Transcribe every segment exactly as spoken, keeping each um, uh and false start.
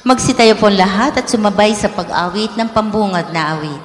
Magsitayo po lahat at sumabay sa pag-awit ng pambungad na awit.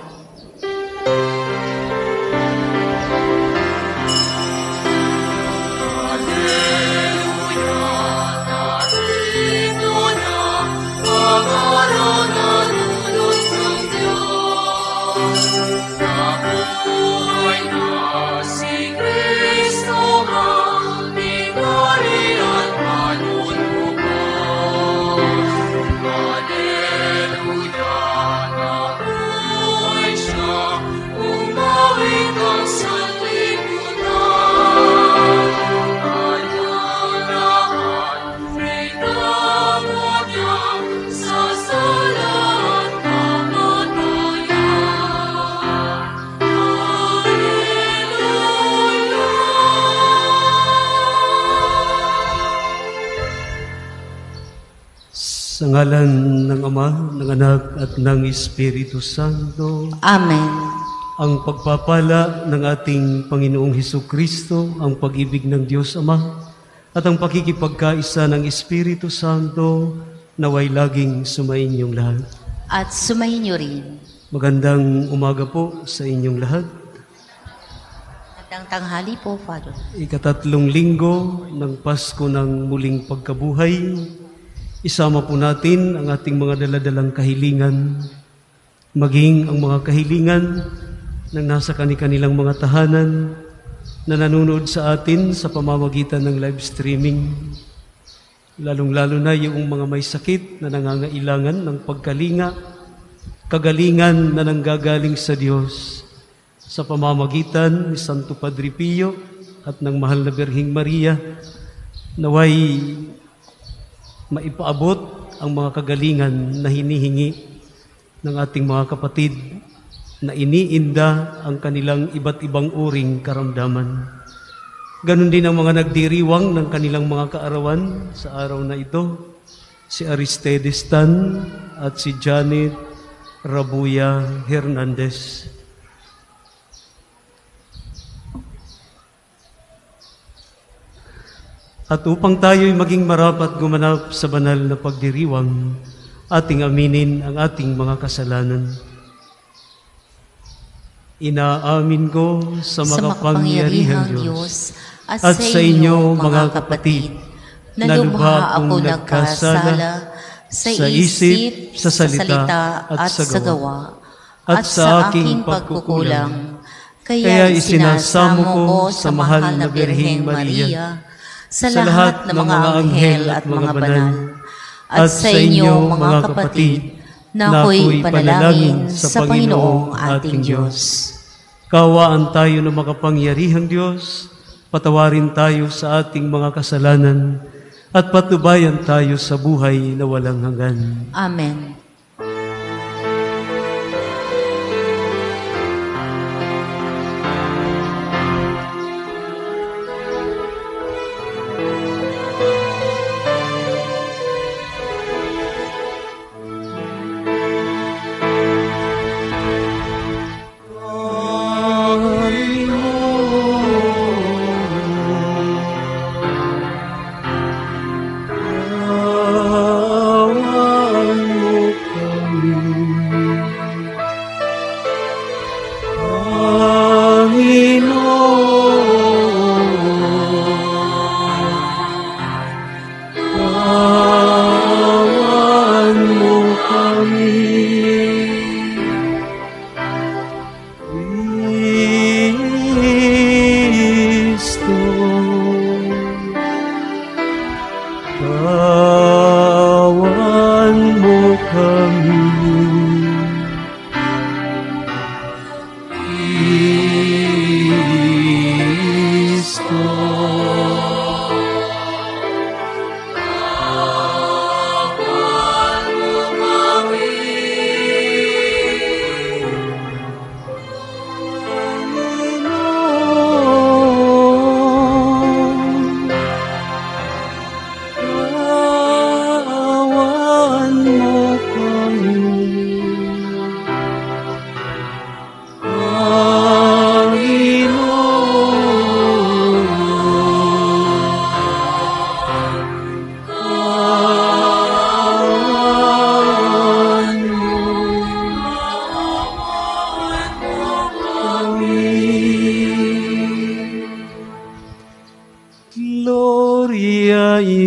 Sa ngalan ng Ama, ng Anak, at ng Espiritu Santo. Amen. Ang pagpapala ng ating Panginoong Hesukristo, ang pag-ibig ng Diyos Ama, at ang pakikipagkaisa ng Espiritu Santo, naway laging sumainyong lahat. At sumainyo rin. Magandang umaga po sa inyong lahat. Magandang tanghali po, Father. Ikatatlong linggo ng Pasko ng muling pagkabuhay. Isama po natin ang ating mga daladalang kahilingan, maging ang mga kahilingan ng nasa kani-kanilang mga tahanan na nanonood sa atin sa pamamagitan ng live streaming, lalong-lalo na yung mga may sakit na nangangailangan ng pagkalinga, kagalingan na nanggagaling sa Diyos sa pamamagitan ni Santo Padre Pio at ng Mahal na Birheng Maria, naway maipaabot ang mga kagalingan na hinihingi ng ating mga kapatid na iniinda ang kanilang iba't ibang uring karamdaman. Ganon din ang mga nagdiriwang ng kanilang mga kaarawan sa araw na ito, si Aristides Tan at si Janet Rabuya Hernandez. At upang tayo'y maging marapat gumanap sa banal na pagdiriwang, ating aminin ang ating mga kasalanan. Inaamin ko sa makapangyarihang Diyos at sa inyo, mga kapatid, na lubha akong nagkasala sa isip, sa salita at sa gawa, at sa aking pagkukulang. Kaya isinasamo ko sa mahal na Birheng Maria, sa lahat ng mga anghel at mga banal, at sa inyo, mga kapatid, na ako'y panalangin sa Panginoong ating Diyos. Kawaan tayo ng makapangyarihang Diyos, patawarin tayo sa ating mga kasalanan, at patubayan tayo sa buhay na walang hanggan. Amen.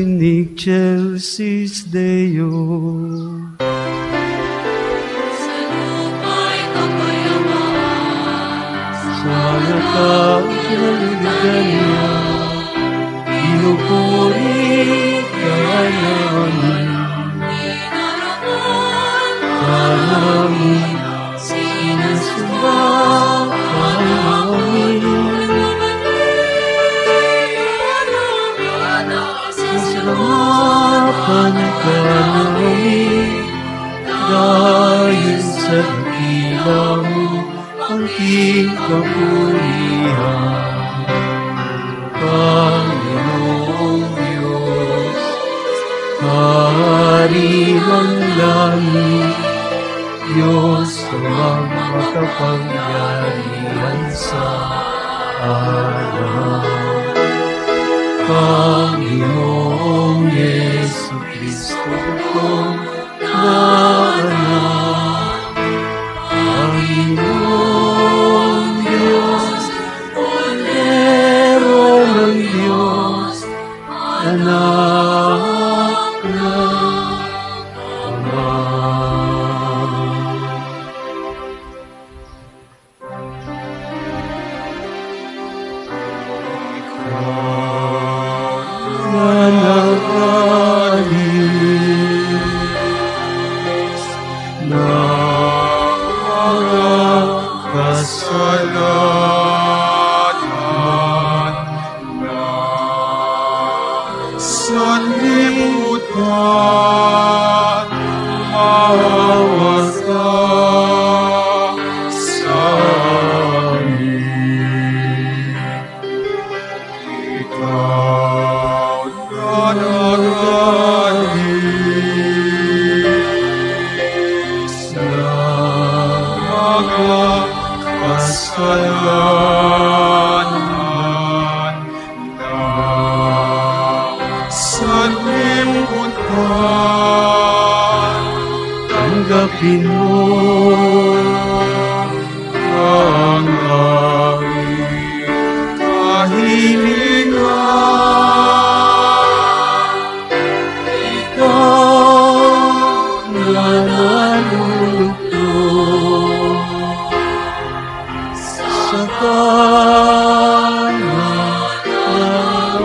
in excelsis Deo. Sa mga kaugalitan niya, pinupuri ka namin. Ka namin, sinasamba ka namin. Sasalamatan ka namin, dahil sa dakilang aking kapurihan. Panginoong Diyos, Hari ng langit, Diyos ang makapangyarihan sa alam. Panginoong Yesu Kristo kong na anak, Panginoong Diyos, Kordero ng Diyos, anak ng Ama. Nanagalis na mga kasalanan na sanlibutan, umawas ka sa amin. Ikaw nanagalis na mga kasalanan na sanlibutan. Tanggapin mo ang aking kahilingan. Ikaw na nalulugtong sa kanan ng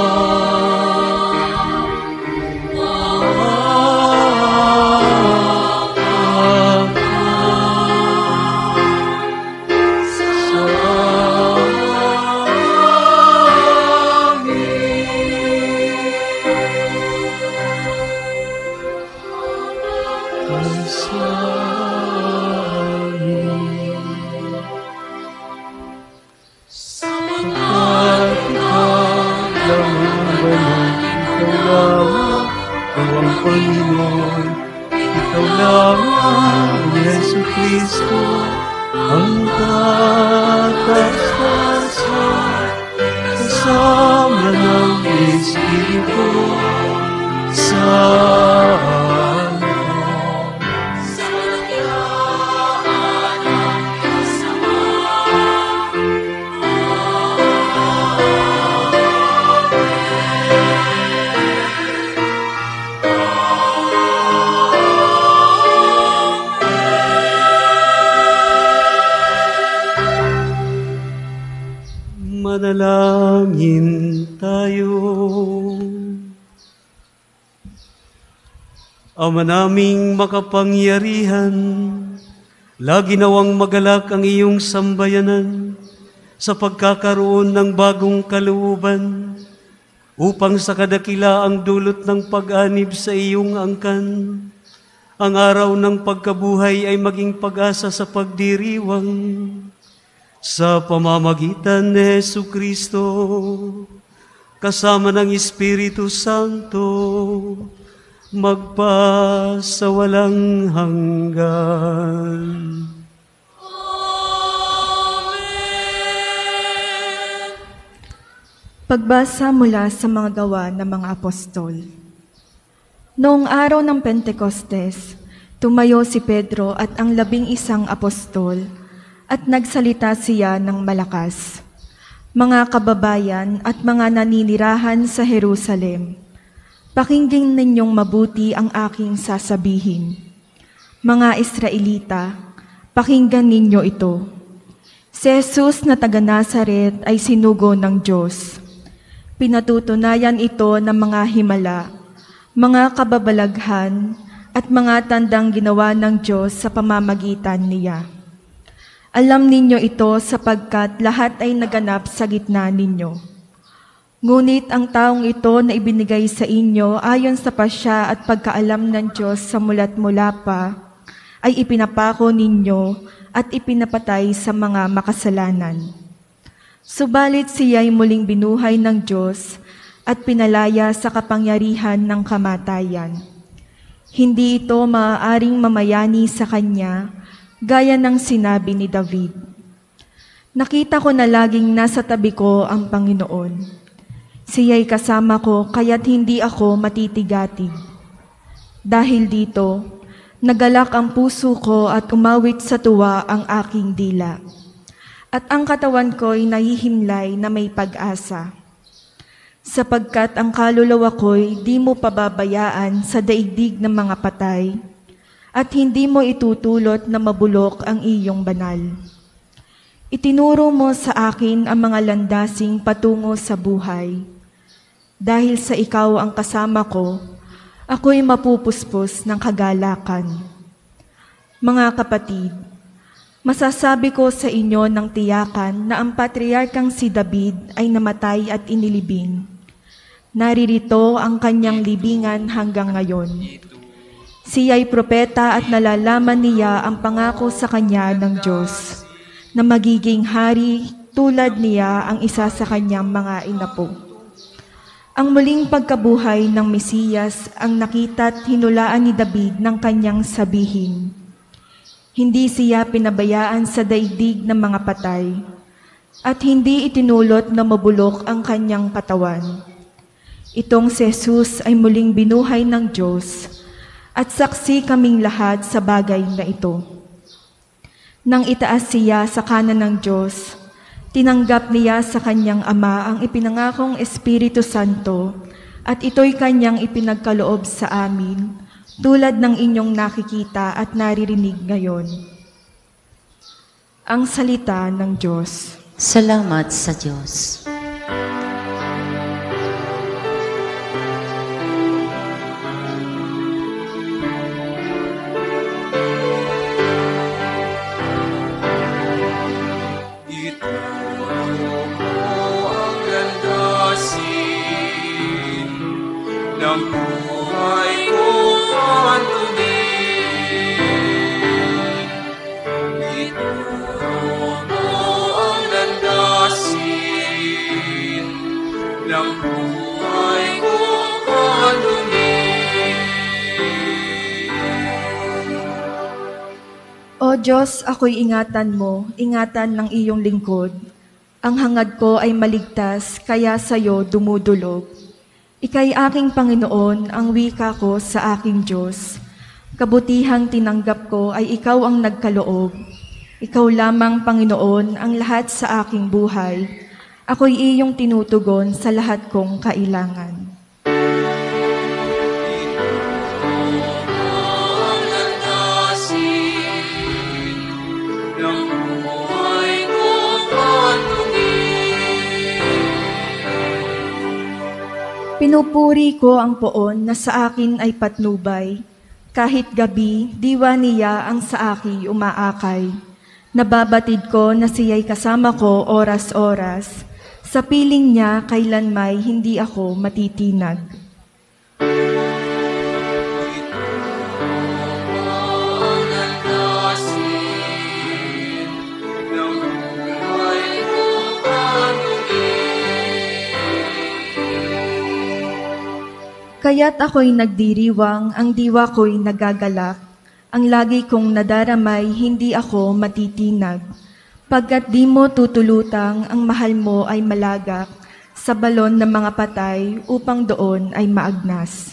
Panginoon, ikaw lamang, Yesu Kristo, ang katastasan, kasama ng Espiritu Santo. Manalangin tayo. Ama naming makapangyarihan, lagi nawang magalak ang iyong sambayanan sa pagkakaroon ng bagong kalooban upang sa kadakila ang dulot ng pag-anib sa iyong angkan. Ang araw ng pagkabuhay ay maging pag-asa sa pagdiriwang. Sa pamamagitan ni Jesu Kristo, kasama ng Espiritu Santo, magpa sa walang hanggan. Amen. Pagbasa mula sa mga gawa ng mga apostol. Noong araw ng Pentecostes, tumayo si Pedro at ang labing isang apostol at nagsalita siya ng malakas. Mga kababayan at mga naninirahan sa Jerusalem, Pakinggan ninyong mabuti ang aking sasabihin. Mga Israelita, pakinggan ninyo ito. Si Jesus na taga Nazaret ay sinugo ng Diyos. Pinatutunayan ito ng mga himala, mga kababalaghan, at mga tandang ginawa ng Diyos sa pamamagitan niya. Alam ninyo ito sapagkat lahat ay naganap sa gitna ninyo. Ngunit ang taong ito na ibinigay sa inyo ayon sa pasya at pagkaalam ng Diyos sa mula't mula pa, ay ipinapako ninyo at ipinapatay sa mga makasalanan. Subalit siya'y muling binuhay ng Diyos at pinalaya sa kapangyarihan ng kamatayan. Hindi ito maaaring mamayani sa kanya, gaya ng sinabi ni David. Nakita ko na laging nasa tabi ko ang Panginoon. Siya'y kasama ko, kaya't hindi ako matitigatig. Dahil dito, nagalak ang puso ko at umawit sa tuwa ang aking dila. At ang katawan ko'y nahihimlay na may pag-asa. Sapagkat ang kaluluwa ko'y di mo pababayaan sa daigdig ng mga patay, at hindi mo itutulot na mabulok ang iyong banal. Itinuro mo sa akin ang mga landasing patungo sa buhay. Dahil sa ikaw ang kasama ko, ako'y mapupuspos ng kagalakan. Mga kapatid, masasabi ko sa inyo ng tiyakan na ang patriarkang si David ay namatay at inilibing. Naririto ang kanyang libingan hanggang ngayon. Siya'y propeta at nalalaman niya ang pangako sa kanya ng Diyos, na magiging hari tulad niya ang isa sa kanyang mga inapo. Ang muling pagkabuhay ng Mesiyas ang nakita't hinulaan ni David ng kanyang sabihin. Hindi siya pinabayaan sa daigdig ng mga patay, at hindi itinulot na mabulok ang kanyang katawan. Itong si Jesus ay muling binuhay ng Diyos, at saksi kaming lahat sa bagay na ito. Nang itaas siya sa kanan ng Diyos, tinanggap niya sa kanyang Ama ang ipinangakong Espiritu Santo, at ito'y kanyang ipinagkaloob sa amin, tulad ng inyong nakikita at naririnig ngayon. Ang salita ng Diyos. Salamat sa Diyos. Ng buhay kong pantunin, ituro mo ang landasin ng buhay kong pantunin. O Diyos, ako'y ingatan mo, ingatan ng iyong lingkod. Ang hangad ko ay maligtas, kaya sa'yo dumudulog. Ika'y aking Panginoon, ang wika ko sa aking Diyos. Kabutihang tinanggap ko ay ikaw ang nagkaloob. Ikaw lamang, Panginoon, ang lahat sa aking buhay. Ako'y iyong tinutugon sa lahat kong kailangan. Pinupuri ko ang poon na sa akin ay patnubay. Kahit gabi, diwa niya ang sa akin umaakay. Nababatid ko na siya'y kasama ko oras-oras. Sa piling niya kailanmay hindi ako matitinag. Kaya't ako'y nagdiriwang, ang diwa ko'y nagagalak. Ang lagi kong nadaramay, hindi ako matitinag. Pagkat di mo tutulutang, ang mahal mo ay malagak sa balon ng mga patay upang doon ay maagnas.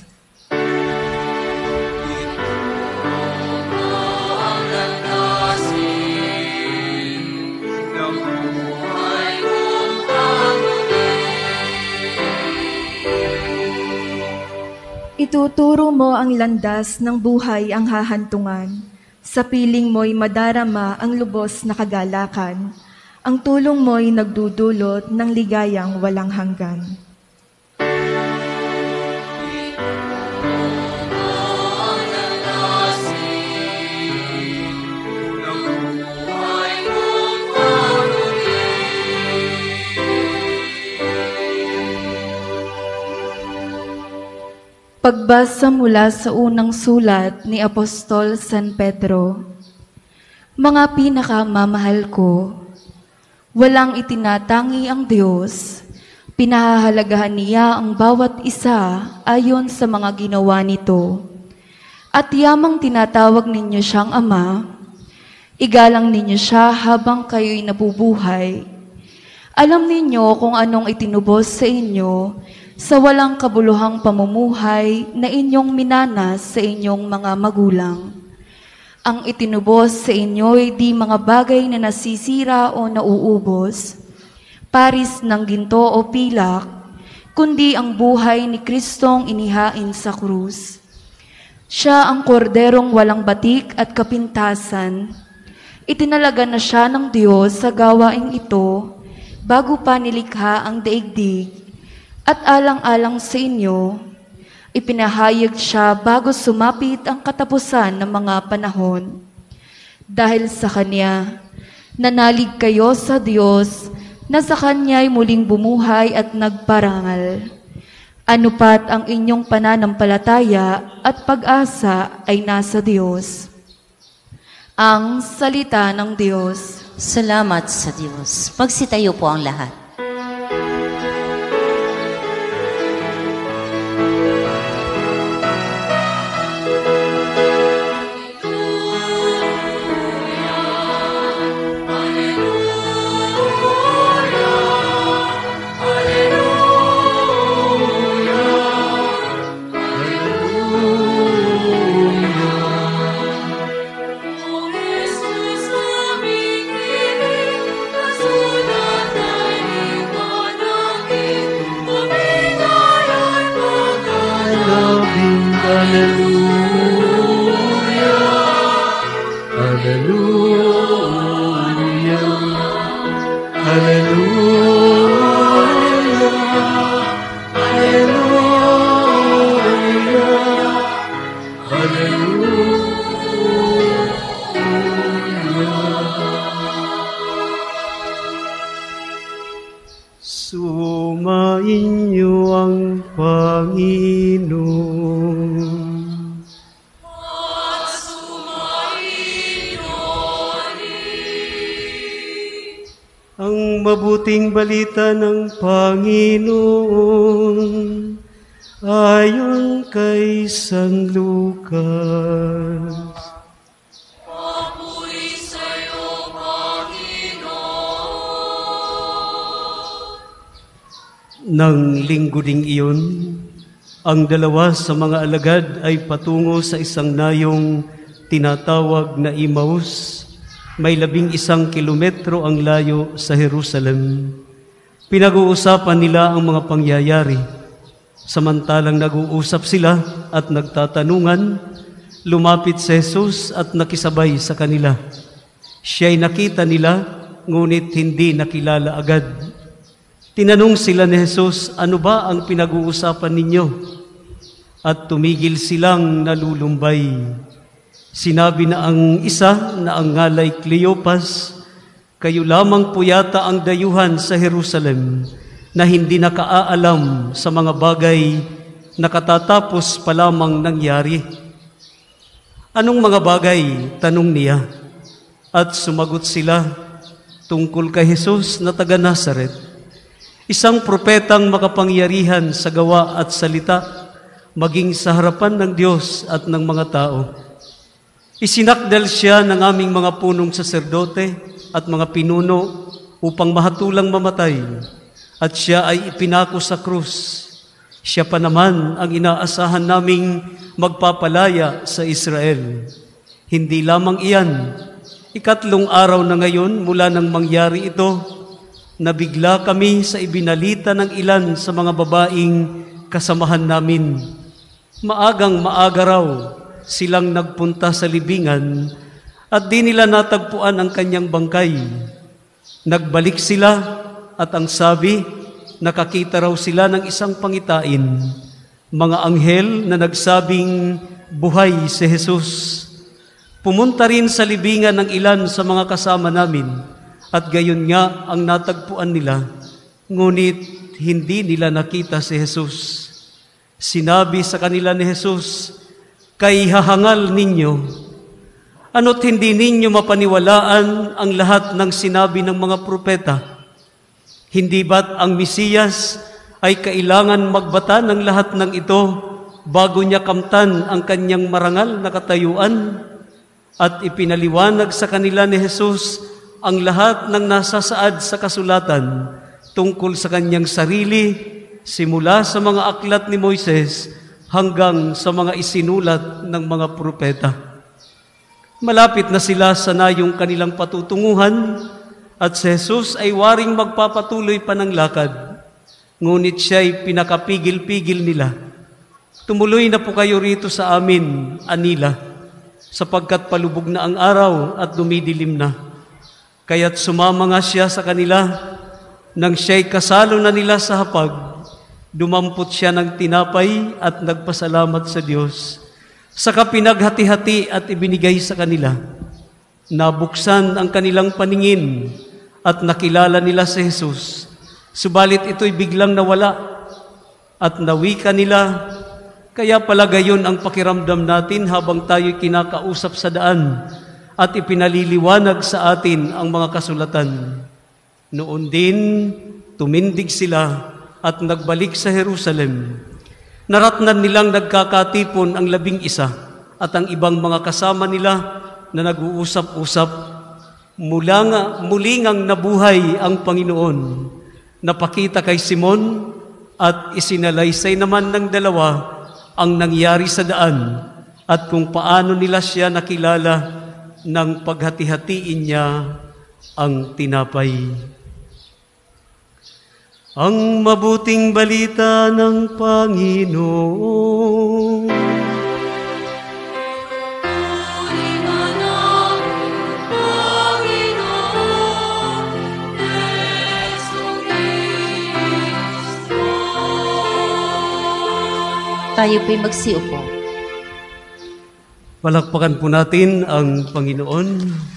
Ituturo mo ang landas ng buhay ang hahantungan. Sa piling mo'y madarama ang lubos na kagalakan. Ang tulong mo'y nagdudulot ng ligayang walang hanggan. Pagbasa mula sa unang sulat ni Apostol San Pedro. Mga pinakamamahal ko, walang itinatangi ang Diyos. Pinahahalagahan niya ang bawat isa ayon sa mga ginawa nito. At yamang tinatawag ninyo siyang Ama, igalang ninyo siya habang kayo'y nabubuhay. Alam ninyo kung anong itinubos sa inyo sa walang kabuluhang pamumuhay na inyong minanas sa inyong mga magulang. Ang itinubos sa inyo'y di mga bagay na nasisira o nauubos, paris ng ginto o pilak, kundi ang buhay ni Kristong inihain sa krus. Siya ang korderong walang batik at kapintasan. Itinalaga na siya ng Diyos sa gawaing ito bago pa nilikha ang daigdig. At alang-alang sa inyo, ipinahayag siya bago sumapit ang katapusan ng mga panahon. Dahil sa Kanya, nanalig kayo sa Diyos na sa Kanya'y muling bumuhay at nagparangal. Ano pat ang inyong pananampalataya at pag-asa ay nasa Diyos. Ang salita ng Diyos. Salamat sa Diyos. Magsitayo po ang lahat. Sumainyo ang Panginoon. At sumainyo rin. Ang mabuting balita ng Panginoon ayon kay San Lucas. Papuri sa'yo, Panginoon. Nang linggo ding iyon, ang dalawa sa mga alagad ay patungo sa isang nayong tinatawag na Emmaus. May labing isang kilometro ang layo sa Jerusalem. Pinag-uusapan nila ang mga pangyayari. Samantalang nag-uusap sila at nagtatanungan, lumapit si Jesus at nakisabay sa kanila. Siya'y nakita nila, ngunit hindi nakilala agad. Tinanong sila ni Jesus, ano ba ang pinag-uusapan ninyo? At tumigil silang nalulumbay. Sinabi na ang isa na ang ngalay Cleopas, kayo lamang po yata ang dayuhan sa Jerusalem na hindi nakaalam sa mga bagay na katatapos pa lamang nangyari. Anong mga bagay? Tanong niya. At sumagot sila tungkol kay Jesus na taga Nazaret, isang propetang makapangyarihan sa gawa at salita, maging sa harapan ng Diyos at ng mga tao. Isinakdal siya ng aming mga punong saserdote at mga pinuno upang mahatulang mamatay, at siya ay ipinako sa krus. Siya pa naman ang inaasahan naming magpapalaya sa Israel. Hindi lamang iyan, ikatlong araw na ngayon mula nang mangyari ito, nabigla kami sa ibinalita ng ilan sa mga babaeng kasamahan namin. Maagang maaga raw silang nagpunta sa libingan at di nila natagpuan ang kanyang bangkay. Nagbalik sila at ang sabi, nakakita raw sila ng isang pangitain, mga anghel na nagsabing buhay si Jesus. Pumunta rin sa libingan ng ilan sa mga kasama namin at gayon nga ang natagpuan nila, ngunit hindi nila nakita si Jesus. Sinabi sa kanila ni Jesus, kay hahangal ninyo, ano't hindi ninyo mapaniwalaan ang lahat ng sinabi ng mga propeta? Hindi ba't ang Mesiyas ay kailangan magbata ng lahat ng ito bago niya kamtan ang kanyang marangal na katayuan? At ipinaliwanag sa kanila ni Jesus ang lahat ng nasasaad sa kasulatan tungkol sa kanyang sarili, simula sa mga aklat ni Moises hanggang sa mga isinulat ng mga propeta. Malapit na sila sa nayong kanilang patutunguhan at si Jesus ay waring magpapatuloy pa ng lakad. Ngunit siya'y pinakapigil-pigil nila. Tumuloy na po kayo rito sa amin, anila, sapagkat palubog na ang araw at dumidilim na. Kaya't sumama nga siya sa kanila. Nang siya'y kasalo na nila sa hapag, dumampot siya ng tinapay at nagpasalamat sa Diyos. Saka pinaghati-hati at ibinigay sa kanila. Nabuksan ang kanilang paningin at nakilala nila si Jesus. Subalit ito'y biglang nawala at nawika nila. Kaya pala gayon ang pakiramdam natin habang tayo'y kinakausap sa daan at ipinaliliwanag sa atin ang mga kasulatan. Noon din, tumindig sila at nagbalik sa Jerusalem. Naratnan nilang nagkakatipon ang labing isa at ang ibang mga kasama nila na nag-uusap-usap. Mula nga, muli ngang nabuhay ang Panginoon. Napakita kay Simon at isinalaysay naman ng dalawa ang nangyari sa daan at kung paano nila siya nakilala nang paghati-hatiin niya ang tinapay. Ang mabuting balita ng Panginoon. Tayo po'y magsiupo. Palakpakan po natin ang Panginoon.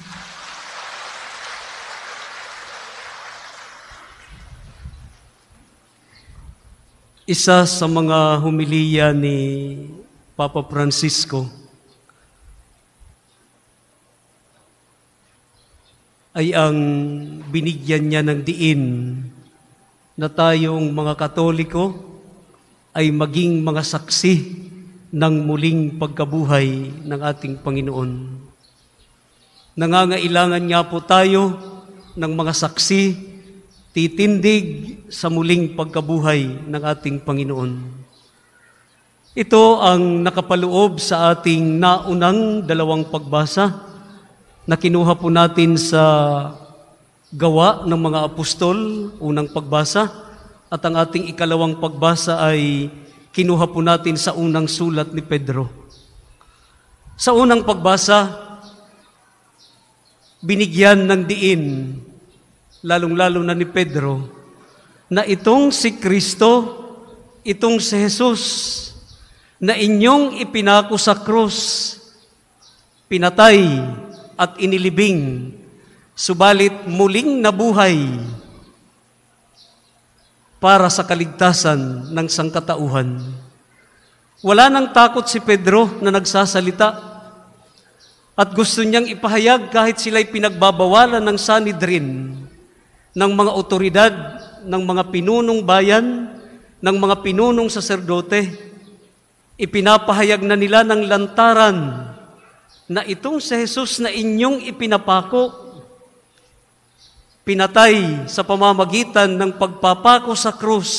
Isa sa mga humiliya ni Papa Francisco ay ang binigyan niya ng diin na tayong mga Katoliko ay maging mga saksi ng muling pagkabuhay ng ating Panginoon. Nangangailangan nga po tayo ng mga saksi, titindig sa muling pagkabuhay ng ating Panginoon. Ito ang nakapaloob sa ating naunang dalawang pagbasa na kinuha po natin sa Gawa ng mga Apostol, unang pagbasa, at ang ating ikalawang pagbasa ay kinuha po natin sa unang sulat ni Pedro. Sa unang pagbasa, binigyan ng diin, lalong-lalo na ni Pedro, na itong si Kristo, itong si Jesus, na inyong ipinako sa krus, pinatay at inilibing, subalit muling nabuhay para sa kaligtasan ng sangkatauhan. Wala nang takot si Pedro na nagsasalita at gusto niyang ipahayag kahit sila'y pinagbabawalan ng Sanhedrin, ng mga otoridad, ng mga pinunong bayan, ng mga pinunong saserdote. Ipinapahayag na nila ng lantaran na itong si Jesus na inyong ipinapako, pinatay sa pamamagitan ng pagpapako sa krus,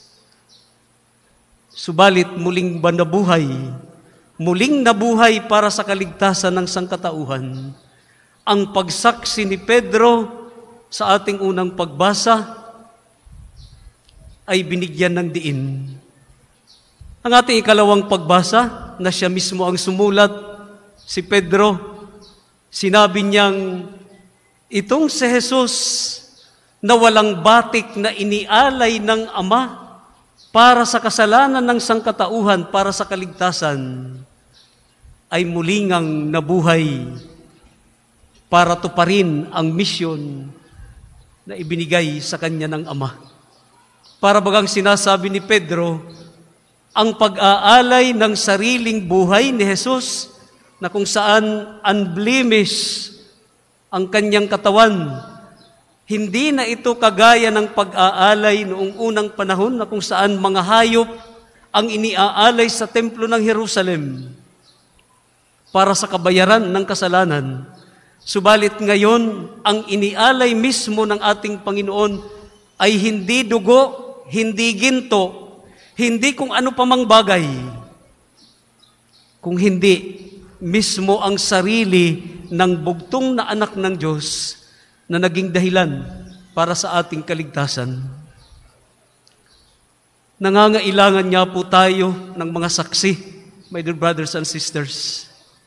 subalit muling ba nabuhay, muling nabuhay para sa kaligtasan ng sangkatauhan. Ang pagsaksi ni Pedro sa ating unang pagbasa ay binigyan ng diin. Ang ating ikalawang pagbasa, na siya mismo ang sumulat, si Pedro, sinabi niyang, itong si Jesus na walang batik na inialay ng Ama para sa kasalanan ng sangkatauhan, para sa kaligtasan, ay mulingang nabuhay para tuparin ang misyon na ibinigay sa kanya ng Ama. Para bagang sinasabi ni Pedro, ang pag-aalay ng sariling buhay ni Jesus na kung saan unblemished ang kanyang katawan, hindi na ito kagaya ng pag-aalay noong unang panahon na kung saan mga hayop ang iniaalay sa templo ng Jerusalem para sa kabayaran ng kasalanan. Subalit ngayon, ang inialay mismo ng ating Panginoon ay hindi dugo, hindi ginto, hindi kung ano pa mang bagay, kung hindi mismo ang sarili ng bugtong na anak ng Diyos na naging dahilan para sa ating kaligtasan. Nangangailangan nga po tayo ng mga saksi, my dear brothers and sisters.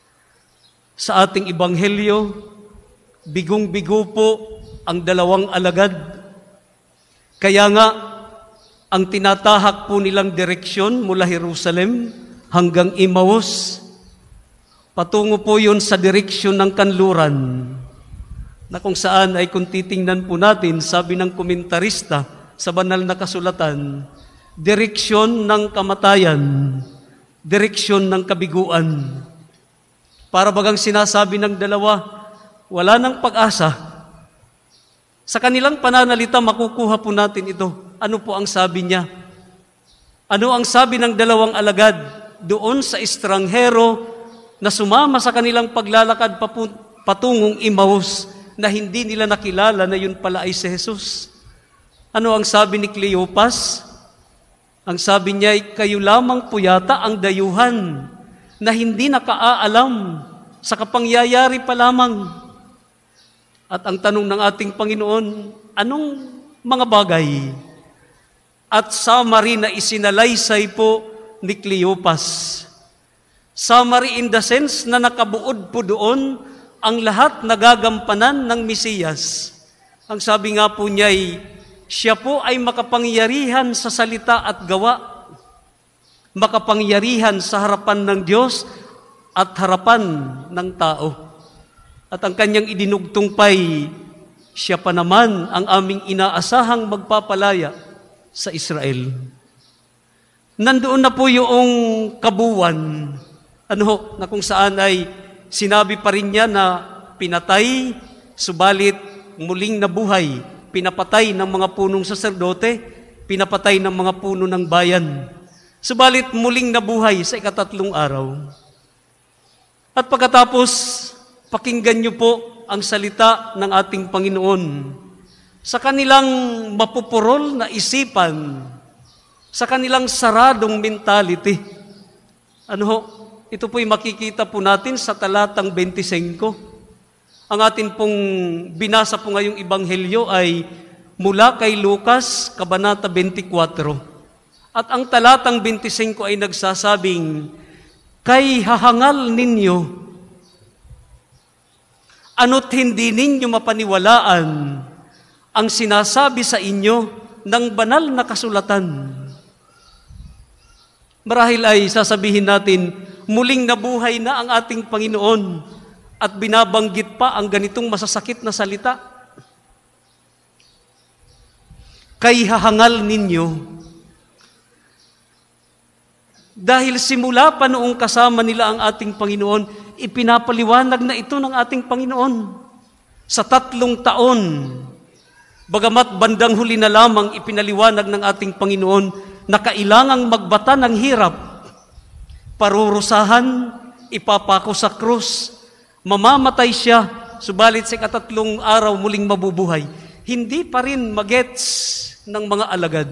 Sa ating ebanghelyo, bigong-bigo po ang dalawang alagad. Kaya nga, ang tinatahak po nilang direksyon mula Jerusalem hanggang Emmaus, patungo po yun sa direksyon ng kanluran, na kung saan ay kung titingnan po natin, sabi ng komentarista sa banal na kasulatan, direksyon ng kamatayan, direksyon ng kabiguan. Para bagang sinasabi ng dalawa, wala nang pag-asa. Sa kanilang pananalita, makukuha po natin ito. Ano po ang sabi niya? Ano ang sabi ng dalawang alagad doon sa estranghero na sumama sa kanilang paglalakad patungong Emmaus na hindi nila nakilala na yun pala ay si Jesus? Ano ang sabi ni Cleopas? Ang sabi niya ay, kayo lamang po yata ang dayuhan na hindi nakaalam sa kapangyayari pa lamang. At ang tanong ng ating Panginoon, anong mga bagay? At summary na isinalaysay po ni Cleopas. Summary in the sense na nakabuod po doon ang lahat nagagampanan ng Mesiyas. Ang sabi nga po niya ay, siya po ay makapangyarihan sa salita at gawa, makapangyarihan sa harapan ng Diyos at harapan ng tao. At ang kanyang idinugtong pa'y, siya pa naman ang aming inaasahang magpapalaya sa Israel. Nandoon na po yung kabuwan, ano, na kung saan ay sinabi pa rin niya na pinatay, subalit muling nabuhay, pinapatay ng mga punong saserdote, pinapatay ng mga puno ng bayan, subalit muling nabuhay sa ikatatlong araw. At pagkatapos, pakinggan niyo po ang salita ng ating Panginoon. Sa kanilang mapupurol na isipan, sa kanilang saradong mentality. Ano ho? Ito po'y makikita po natin sa talatang twenty-five. Ang atin pong binasa po ngayong ebanghelyo ay mula kay Lucas, Kabanata twenty-four. At ang talatang twenty-five ay nagsasabing, kay hahangal ninyo, ano't hindi ninyo mapaniwalaan ang sinasabi sa inyo ng banal na kasulatan. Marahil ay sasabihin natin, muling nabuhay na ang ating Panginoon at binabanggit pa ang ganitong masasakit na salita. Kay hahangal ninyo. Dahil simula pa noong kasama nila ang ating Panginoon, ipinapaliwanag na ito ng ating Panginoon. Sa tatlong taon, bagamat bandang huli na lamang ipinaliwanag ng ating Panginoon na kailangang magbata ng hirap, parurusahan, ipapako sa krus, mamamatay siya, subalit sa katatlong araw muling mabubuhay. Hindi pa rin magets ng mga alagad.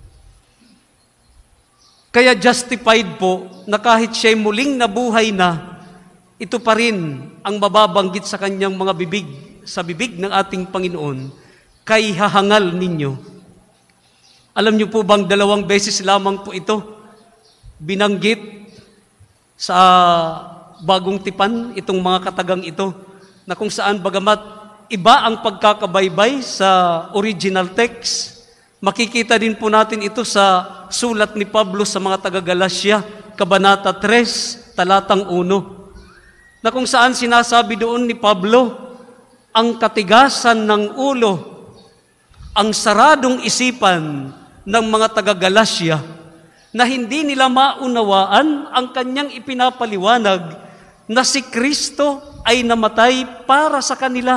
Kaya justified po na kahit siya'y muling nabuhay na, ito pa rin ang mababanggit sa kanyang mga bibig, sa bibig ng ating Panginoon, kay hahangal ninyo. Alam niyo po bang dalawang beses lamang po ito binanggit sa Bagong Tipan itong mga katagang ito, na kung saan bagamat iba ang pagkakabaybay sa original text, makikita din po natin ito sa sulat ni Pablo sa mga taga-Galasya, Kabanata three, talatang one, na kung saan sinasabi doon ni Pablo, ang katigasan ng ulo, ang saradong isipan ng mga taga-Galasya, na hindi nila maunawaan ang kanyang ipinapaliwanag na si Kristo ay namatay para sa kanila,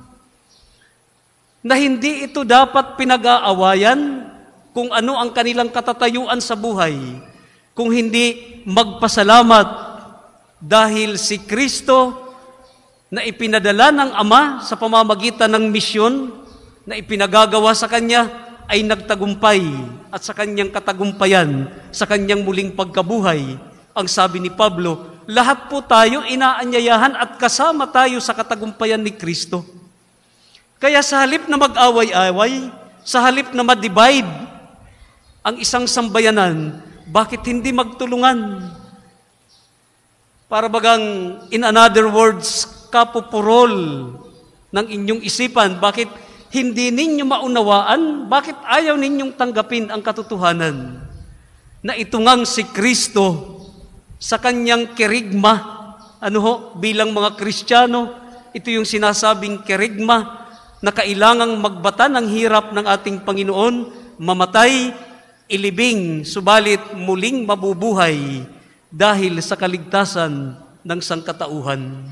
na hindi ito dapat pinag-aawayan kung ano ang kanilang katatayuan sa buhay, kung hindi magpasalamat dahil si Kristo na ipinadala ng Ama sa pamamagitan ng misyon na ipinagagawa sa Kanya ay nagtagumpay, at sa Kanyang katagumpayan, sa Kanyang muling pagkabuhay, ang sabi ni Pablo, lahat po tayo inaanyayahan at kasama tayo sa katagumpayan ni Kristo. Kaya sa halip na mag-away-away, sa halip na ma-divide ang isang sambayanan, bakit hindi magtulungan? Para bagang, in another words, kapupurol ng inyong isipan, bakit hindi ninyo maunawaan, bakit ayaw ninyong tanggapin ang katotohanan na ito ngang si Kristo sa kanyang kerigma, ano ho, bilang mga Kristiyano, ito yung sinasabing kerigma na kailangang magbata ng hirap ng ating Panginoon, mamatay, ilibing, subalit muling mabubuhay dahil sa kaligtasan ng sangkatauhan.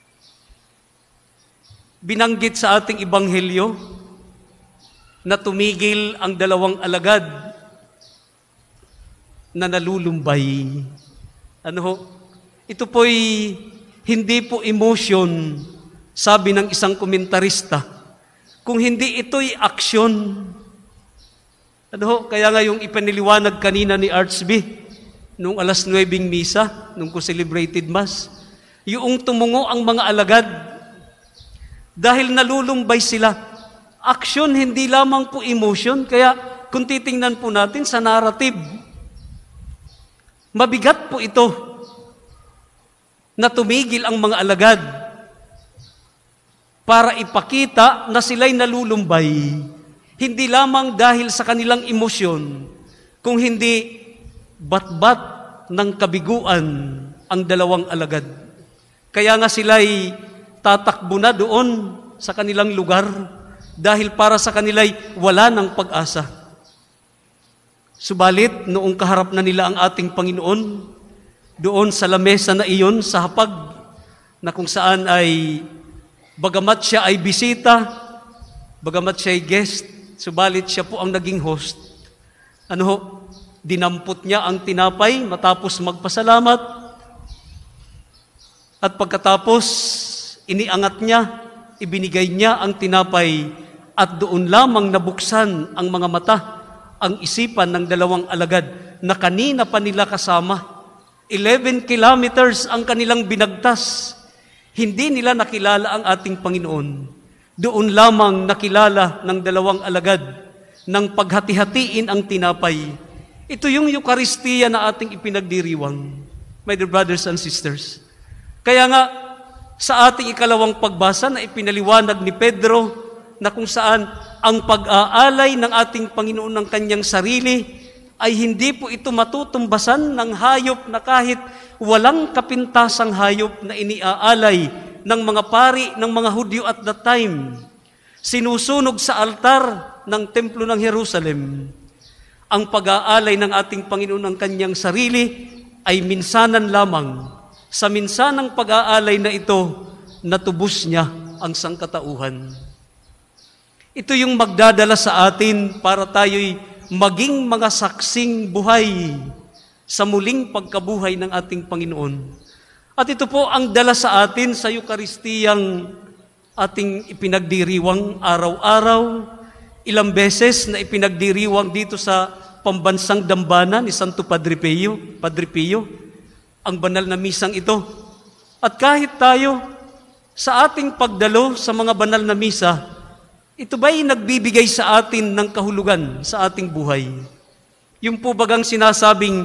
Binanggit sa ating Ebanghelyo na tumigil ang dalawang alagad na nalulumbay. Ano ho? Ito po'y hindi po emotion, sabi ng isang komentarista, kung hindi ito'y aksyon. Ano ho? Kaya nga yung ipaniliwanag kanina ni Archbishop nung alas nuwebeng misa, nung ko-celebrated Mass, yung tumungo ang mga alagad dahil nalulumbay sila. Aksyon, hindi lamang po emotion. Kaya kung titingnan po natin sa narrative, mabigat po ito na tumigil ang mga alagad para ipakita na sila'y nalulumbay, hindi lamang dahil sa kanilang emosyon, kung hindi bat-bat ng kabiguan ang dalawang alagad. Kaya nga sila'y tatakbo na doon sa kanilang lugar dahil para sa kanila'y wala ng pag-asa. Subalit, noong kaharap na nila ang ating Panginoon, doon sa lamesa na iyon, sa hapag, na kung saan ay, bagamat siya ay bisita, bagamat siya ay guest, subalit siya po ang naging host. Ano ho? Dinampot niya ang tinapay matapos magpasalamat, at pagkatapos, iniangat niya, ibinigay niya ang tinapay, at doon lamang nabuksan ang mga mata, ang isipan ng dalawang alagad na kanina pa nila kasama. eleven kilometers ang kanilang binagtas. Hindi nila nakilala ang ating Panginoon. Doon lamang nakilala ng dalawang alagad ng paghati-hatiin ang tinapay. Ito yung Eucharistia na ating ipinagdiriwang, my dear brothers and sisters. Kaya nga, sa ating ikalawang pagbasa na ipinaliwanag ni Pedro, na kung saan ang pag-aalay ng ating Panginoon ng kanyang sarili ay hindi po ito matutumbasan ng hayop na kahit walang kapintasang hayop na iniaalay ng mga pari ng mga Hudyo at that time. Sinusunog sa altar ng Templo ng Jerusalem. Ang pag-aalay ng ating Panginoon ng kanyang sarili ay minsanan lamang. Sa minsanang pag-aalay na ito, natubos niya ang sangkatauhan. Ito yung magdadala sa atin para tayo'y maging mga saksing buhay sa muling pagkabuhay ng ating Panginoon. At ito po ang dala sa atin sa Eucharistiyang ating ipinagdiriwang araw-araw, ilang beses na ipinagdiriwang dito sa pambansang dambana ni Santo Padre Pio, Padre Pio, ang banal na misang ito. At kahit tayo, sa ating pagdalo sa mga banal na misa, ito ba'y nagbibigay sa atin ng kahulugan sa ating buhay? Yung po bagang sinasabing,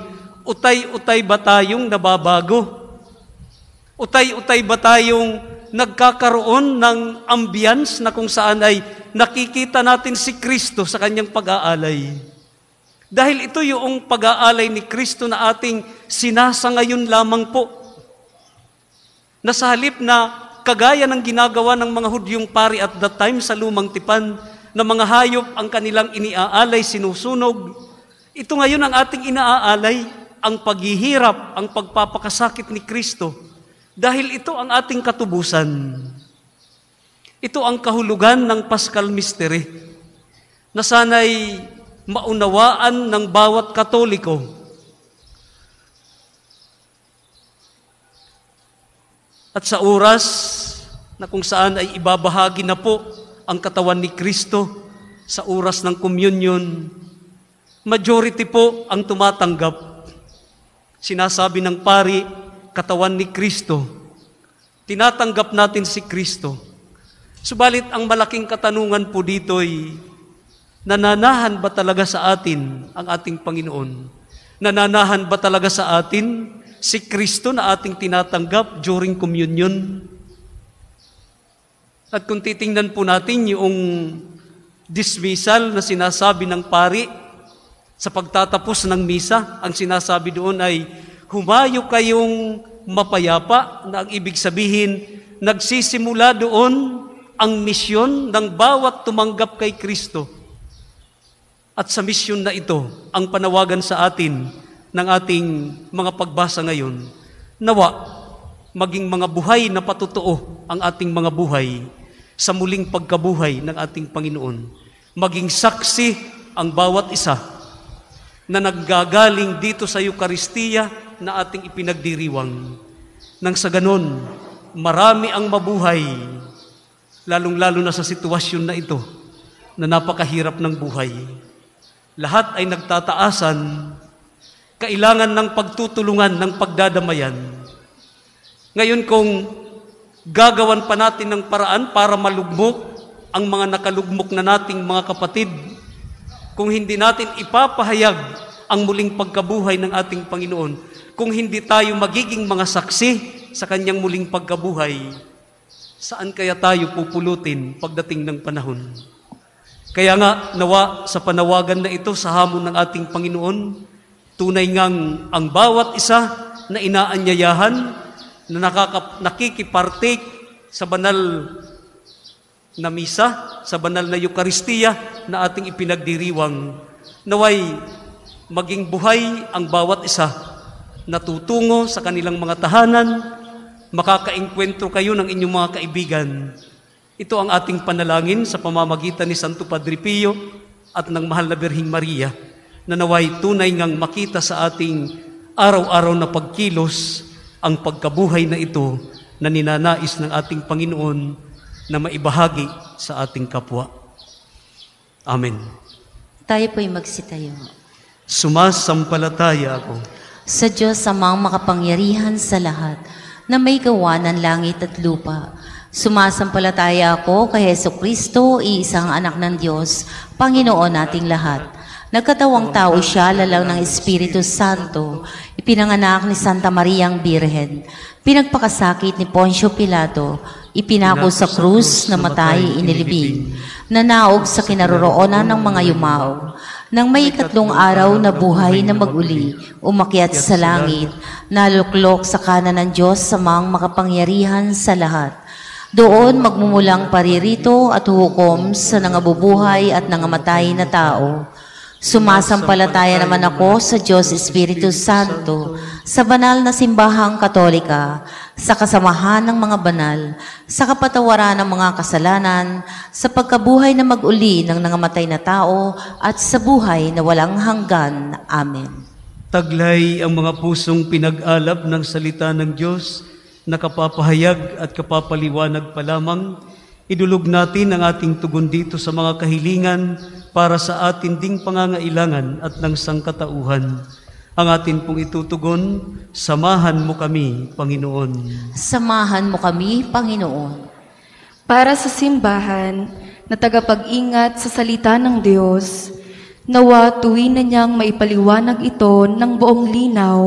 utay-utay ba tayong nababago? Utay-utay ba tayong nagkakaroon ng ambience na kung saan ay nakikita natin si Kristo sa kanyang pag-aalay? Dahil ito yung pag-aalay ni Kristo na ating sinasangayon lamang po. Na sa halip na kagaya ng ginagawa ng mga Hudyong pari at that time sa Lumang Tipan, na mga hayop ang kanilang iniaalay, sinusunog, ito ngayon ang ating inaalay, ang paghihirap, ang pagpapakasakit ni Kristo. Dahil ito ang ating katubusan. Ito ang kahulugan ng Paschal Mystery na sana'y maunawaan ng bawat Katoliko. At sa oras na kung saan ay ibabahagi na po ang katawan ni Kristo sa oras ng communion, majority po ang tumatanggap. Sinasabi ng pari, katawan ni Kristo. Tinatanggap natin si Kristo. Subalit ang malaking katanungan po dito ay, nananahan ba talaga sa atin ang ating Panginoon? Nananahan ba talaga sa atin si Kristo na ating tinatanggap during communion? At kung titingnan po natin yung dismissal na sinasabi ng pari sa pagtatapos ng misa, ang sinasabi doon ay, humayo kayong mapayapa, na ang ibig sabihin, nagsisimula doon ang misyon ng bawat tumanggap kay Kristo. At sa misyon na ito, ang panawagan sa atin ng ating mga pagbasa ngayon, nawa, maging mga buhay na patotoo ang ating mga buhay sa muling pagkabuhay ng ating Panginoon. Maging saksi ang bawat isa na naggagaling dito sa Eukaristiya na ating ipinagdiriwang. Nang sa ganon, marami ang mabuhay, lalong-lalo na sa sitwasyon na ito, na napakahirap ng buhay. Lahat ay nagtataasan, kailangan ng pagtutulungan, ng pagdadamayan. Ngayon kung gagawan pa natin ng paraan para malugmok ang mga nakalugmok na nating mga kapatid, kung hindi natin ipapahayag ang muling pagkabuhay ng ating Panginoon, kung hindi tayo magiging mga saksi sa kanyang muling pagkabuhay, saan kaya tayo pupulutin pagdating ng panahon? Kaya nga, nawa sa panawagan na ito sa hamon ng ating Panginoon, tunay ngang ang bawat isa na inaanyayahan, na nakaka, nakikipartake sa banal na misa, sa banal na Eukaristiya na ating ipinagdiriwang, naway maging buhay ang bawat isa, natutungo sa kanilang mga tahanan, makakaengkwentro kayo ng inyong mga kaibigan. Ito ang ating panalangin sa pamamagitan ni Santo Padre Pio at ng Mahal na Birheng Maria, na naway tunay ngang makita sa ating araw-araw na pagkilos ang pagkabuhay na ito na ninanais ng ating Panginoon na maibahagi sa ating kapwa. Amen. Tayo po'y magsitayo. Sumasampalataya ako Sa Diyos amang makapangyarihan sa lahat, na may gawa ng langit at lupa. Sumasampalataya ako kay Jesucristo, iisang anak ng Diyos, Panginoon nating lahat. Nagkatawang tao siya, lalang ng Espiritu Santo, ipinanganak ni Santa Mariang Birhen, pinagpakasakit ni Poncio Pilato, ipinako sa krus, namatay, inilibing, nanaog sa kinaroroonan ng mga yumao. Nang may ikatlong araw na buhay na mag-uli, umakyat sa langit, naluklok sa kanan ng Diyos sa mga makapangyarihan sa lahat. Doon magmumulang paririto at hukom sa nangabubuhay at nangamatay na tao. Sumasampalataya naman ako sa Diyos Espiritu Santo, sa banal na simbahang Katolika, sa kasamahan ng mga banal, sa kapatawaran ng mga kasalanan, sa pagkabuhay na mag-uli ng nangamatay na tao, at sa buhay na walang hanggan. Amen. Taglay ang mga pusong pinag-alab ng salita ng Diyos, na kapapahayag at kapapaliwanag pa lamang. Idulog natin ang ating tugon dito sa mga kahilingan para sa atin ding pangangailangan at ng sangkatauhan. Ang atin pong itutugon, samahan mo kami, Panginoon. Samahan mo kami, Panginoon. Para sa simbahan na tagapag-ingat sa salita ng Diyos, Nawa tuwi na niyang maipaliwanag ito ng buong linaw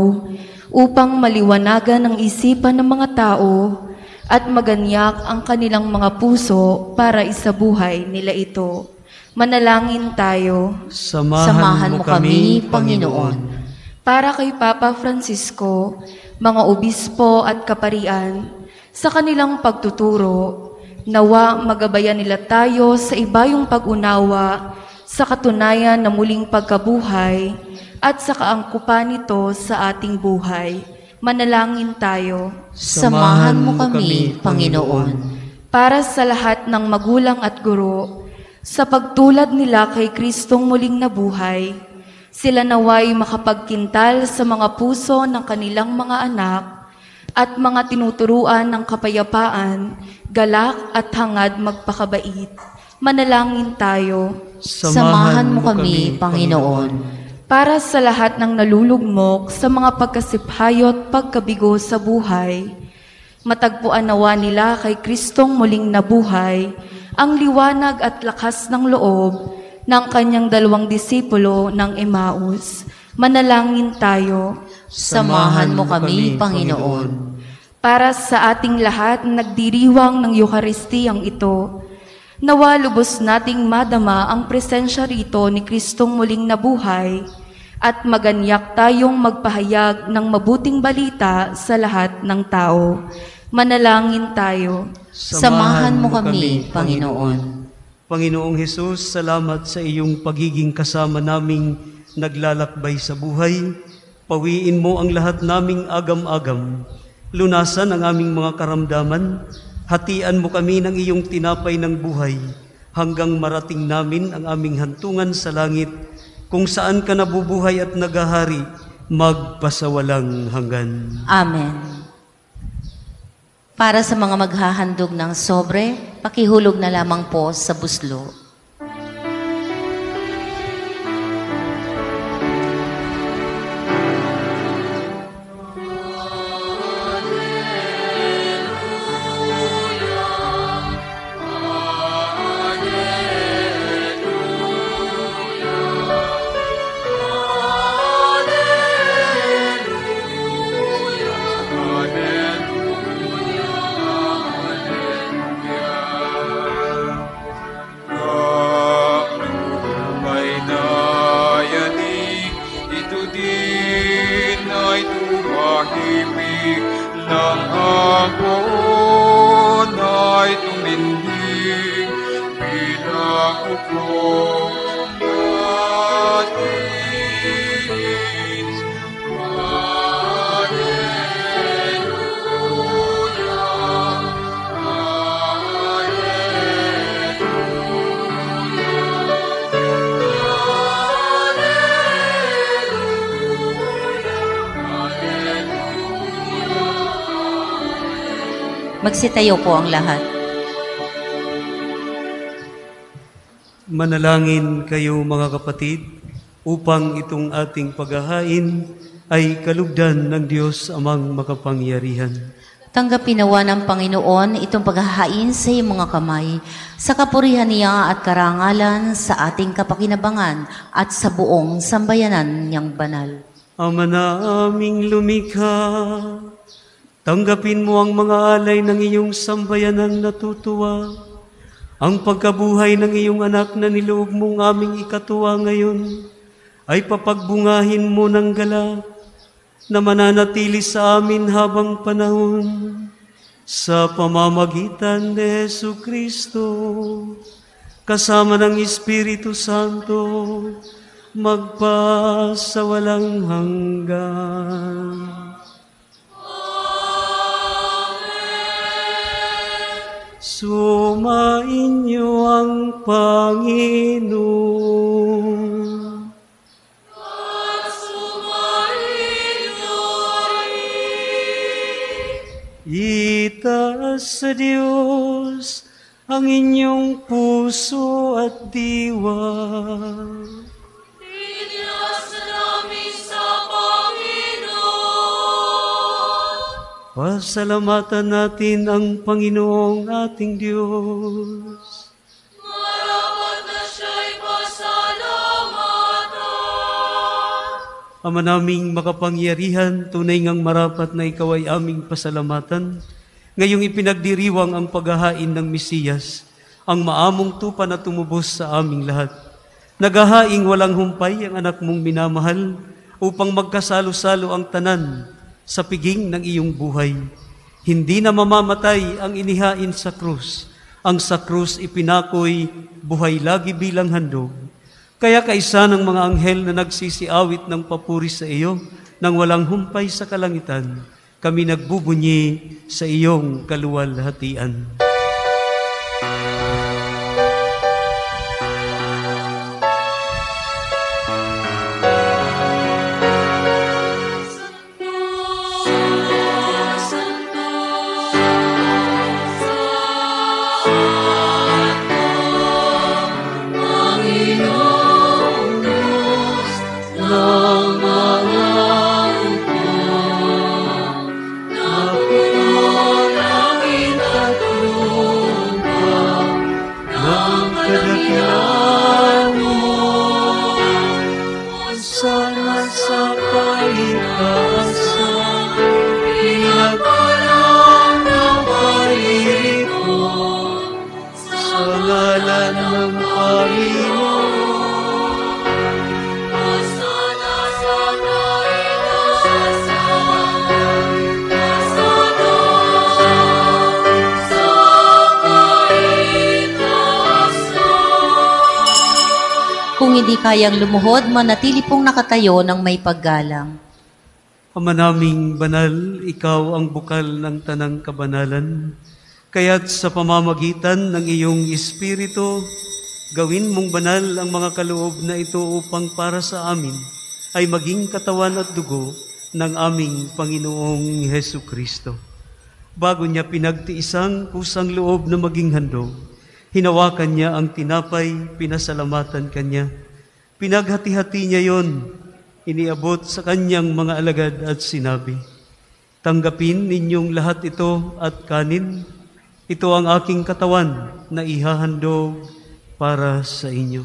upang maliwanagan ang isipan ng mga tao at maganyak ang kanilang mga puso para isabuhay nila ito. Manalangin tayo. Samahan, Samahan mo kami, Panginoon. Para kay Papa Francisco, mga obispo at kaparian, sa kanilang pagtuturo, nawa magabayan nila tayo sa ibayong pag-unawa sa katunayan na muling pagkabuhay at sa kaangkupan nito sa ating buhay. Manalangin tayo. Samahan mo kami, Panginoon. Para sa lahat ng magulang at guro, sa pagtulad nila kay Kristong muling nabuhay, sila naway makapagkintal sa mga puso ng kanilang mga anak at mga tinuturuan ng kapayapaan, galak at hangad magpakabait. Manalangin tayo. Samahan mo kami, Panginoon. Para sa lahat ng nalulugmok sa mga pagkasiphayo at pagkabigo sa buhay, matagpuan nawa nila kay Kristong muling nabuhay ang liwanag at lakas ng loob ng kanyang dalawang disipulo ng Emmaus. Manalangin tayo. Samahan mo kami, Panginoon. Para sa ating lahat na nagdiriwang ng Eukaristiyang ito, nawa lubos nating madama ang presensya rito ni Kristong muling nabuhay at maganyak tayong magpahayag ng mabuting balita sa lahat ng tao. Manalangin tayo. Samahan mo kami, Panginoon. Panginoong Hesus, salamat sa iyong pagiging kasama naming naglalakbay sa buhay. Pawiin mo ang lahat naming agam-agam. Lunasan ang aming mga karamdaman. Hatian mo kami ng iyong tinapay ng buhay hanggang marating namin ang aming hantungan sa langit kung saan ka nabubuhay at nagahari magpasawalang hanggan. Amen. Para sa mga maghahandog ng sobre, pakihulog na lamang po sa buslo. Magsitayo po ang lahat. Manalangin kayo mga kapatid upang itong ating paghahain ay kalugdan ng Diyos amang makapangyarihan. Tanggapin nawa ng Panginoon itong paghahain sa iyong mga kamay, sa kapurihan niya at karangalan sa ating kapakinabangan at sa buong sambayanan niyang banal. Ama na aming lumikha, tanggapin mo ang mga alay ng iyong sambayanang natutuwa, ang pagkabuhay ng iyong anak na niloob mong aming ikatuwa ngayon, ay papagbungahin mo ng galak na mananatili sa amin habang panahon sa pamamagitan ni Jesucristo, kasama ng Espiritu Santo, magpasawalang hanggan. Sumainyo ang Panginoon. At sumainyo rin. Itaas sa Diyos ang inyong puso at diwa. Inias namin sa Panginoon. Pasalamatan natin ang Panginoong ating Diyos. Marapat na siya'y pasalamatan. Ama naming makapangyarihan, tunay ngang marapat na ikaw ay aming pasalamatan. Ngayong ipinagdiriwang ang paghahain ng Mesiyas, ang maamong tupa na tumubos sa aming lahat. Naghahaing walang humpay ang anak mong minamahal upang magkasalo-salo ang tanan sa piging ng iyong buhay. Hindi na mamamatay ang inihain sa krus. Ang sa krus ipinakoy buhay lagi bilang handog. Kaya kaisa ng mga anghel na nagsisiawit ng papuri sa iyo nang walang humpay sa kalangitan, kami nagbubunyi sa iyong kaluwalhatian. Kung hindi kayang lumuhod, manatili pong nakatayo ng may paggalang. Ama naming banal, ikaw ang bukal ng tanang kabanalan. Kaya't sa pamamagitan ng iyong Espiritu, gawin mong banal ang mga kaloob na ito upang para sa amin ay maging katawan at dugo ng aming Panginoong Hesu Kristo. Bago niya pinagtiisang kusang loob na maging handog, hinawakan niya ang tinapay, pinasalamatan kanya. Pinaghati-hati niya yon, iniabot sa kanyang mga alagad at sinabi, "Tanggapin ninyong lahat ito at kanin. Ito ang aking katawan na ihahandog para sa inyo."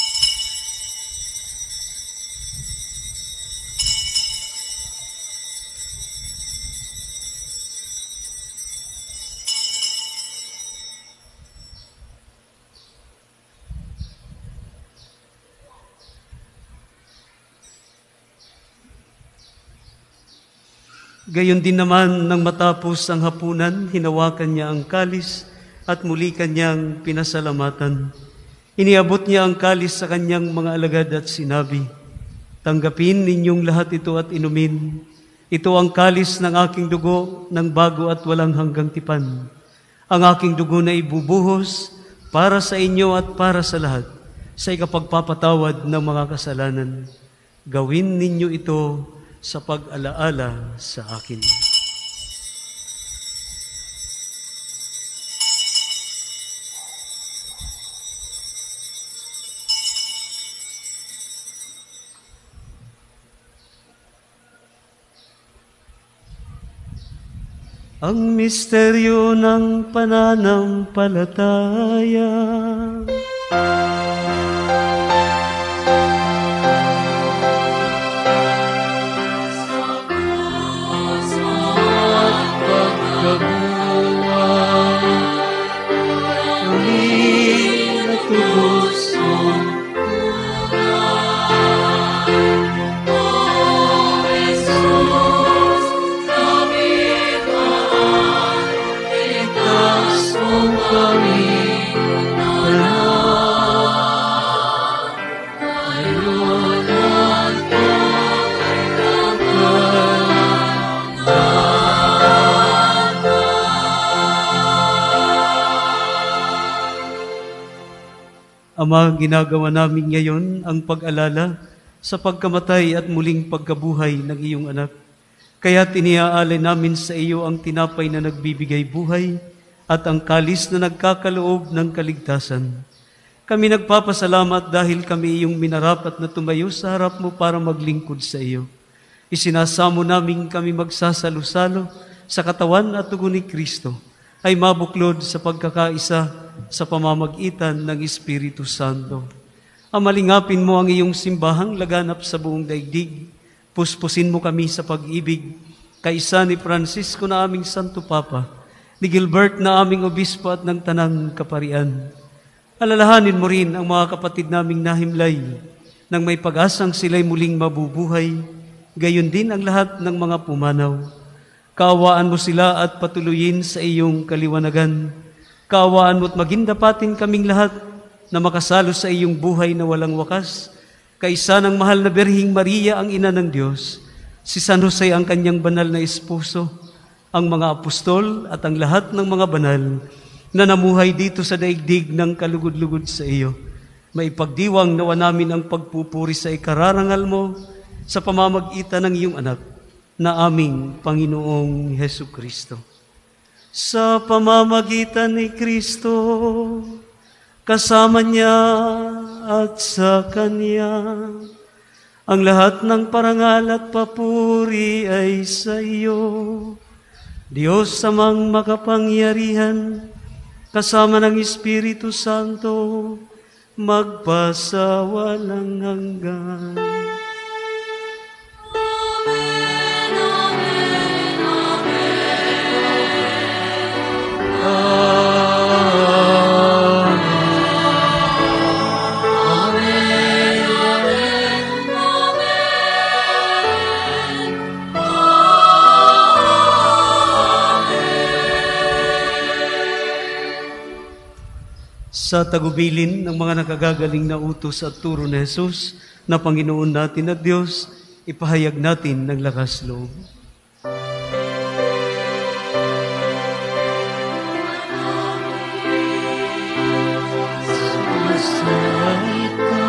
Gayon din naman nang matapos ang hapunan, hinawakan niya ang kalis at muli kanyang pinasalamatan. Iniabot niya ang kalis sa kanyang mga alagad at sinabi, "Tanggapin ninyong lahat ito at inumin. Ito ang kalis ng aking dugo ng bago at walang hanggang tipan. Ang aking dugo na ibubuhos para sa inyo at para sa lahat sa ikapagpapatawad ng mga kasalanan. Gawin ninyo ito sa pag-alaala sa akin." Ang misteryo ng pananampalataya. Ama, ginagawa namin ngayon ang pag-alala sa pagkamatay at muling pagkabuhay ng iyong anak. Kaya tiniaalay namin sa iyo ang tinapay na nagbibigay buhay at ang kalis na nagkakaloob ng kaligtasan. Kami nagpapasalamat dahil kami iyong minarapat na tumayo sa harap mo para maglingkod sa iyo. Isinasamo namin kami magsasalo-salo sa katawan at dugo ni Kristo ay mabuklod sa pagkakaisa sa pamamagitan ng Espiritu Santo. Amalingapin mo ang iyong simbahang laganap sa buong daigdig Puspusin mo kami sa pag-ibig, kaisa ni Francisco na aming Santo Papa, ni Gilbert na aming Obispo at ng Tanang Kaparian. Alalahanin mo rin ang mga kapatid naming nahimlay, nang may pag-asang sila'y muling mabubuhay, gayon din ang lahat ng mga pumanaw. Kaawaan mo sila at patuloyin sa iyong kaliwanagan. Kaawaan mo at magindapatin kaming lahat na makasalo sa iyong buhay na walang wakas, kaisa ng mahal na Birhing Maria ang Ina ng Diyos, si San Jose ang kanyang banal na esposo, ang mga apostol at ang lahat ng mga banal na namuhay dito sa daigdig ng kalugod-lugod sa iyo. Maipagdiwang nawa namin ang pagpupuri sa ikararangal mo sa pamamagitan ng iyong anak na aming Panginoong Hesukristo. Sa pamamagitan ni Kristo, kasama niya at sa Kanya, ang lahat ng parangal at papuri ay sa iyo, Diyos amang makapangyarihan, kasama ng Espiritu Santo, magpasawalang hanggan. Amen, amen, amen. Amen, amen, Sa tagubilin ng mga nakagagaling na utos at turo ni Jesus na Panginoon natin at Diyos, ipahayag natin ng lakas loob. Sumasay ka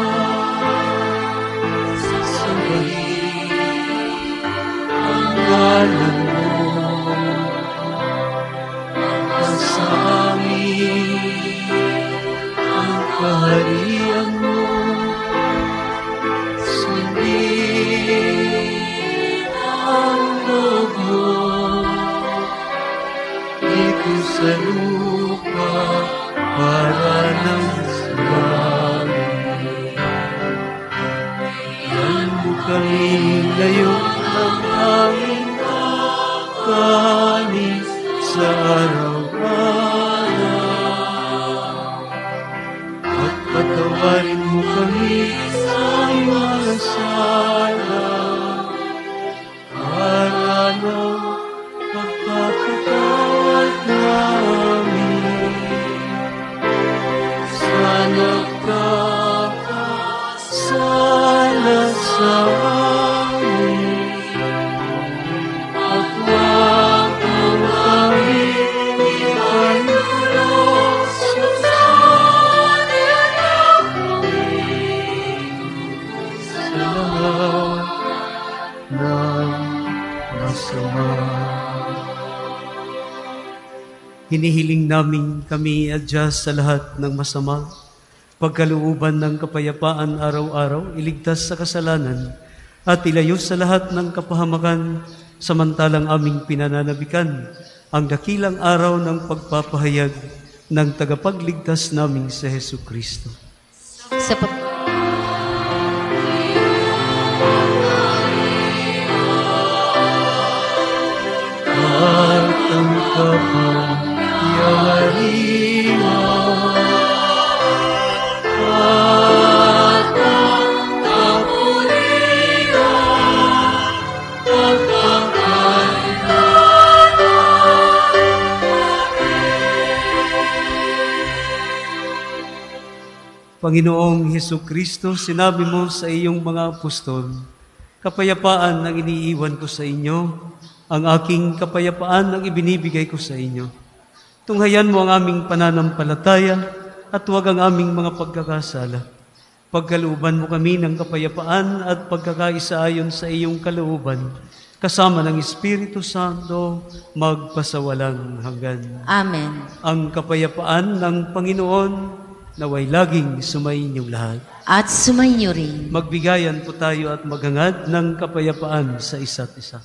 sa balik ang ngalan mo, sa amin kaharian mo, sundin ang loob mo, dito sa lupa para ng langit. Yan mo kami ngayon ang aming kakanin sa araw-araw. Patawarin mo kami sa mga sala para na pagpapatawad namin sa nagkakasala sa amin. At huwag mo kami ipanulos sa hinihiling namin kami adjust sa lahat ng masama, pagkalooban ng kapayapaan araw-araw, iligtas sa kasalanan, at ilayo sa lahat ng kapahamakan, samantalang aming pinananabikan ang dakilang araw ng pagpapahayag ng tagapagligtas naming sa Hesukristo. Sa pag- at ang kapangyarihan at ang kapurihan at ang Panginoong Hesukristo, sinabi mo sa iyong mga apostol, kapayapaan ang iniiwan ko sa inyo, ang aking kapayapaan ang ibinibigay ko sa inyo. Tunghayan mo ang aming pananampalataya at huwag ang aming mga pagkakasala. Pagkalooban mo kami ng kapayapaan at pagkakaisa ayon sa iyong kalooban, kasama ng Espiritu Santo, magpasawalang hanggan. Amen. Ang kapayapaan ng Panginoon naway laging sumainyo lahat. At sumainyo rin. Magbigayan po tayo at maghangad ng kapayapaan sa isa't isa.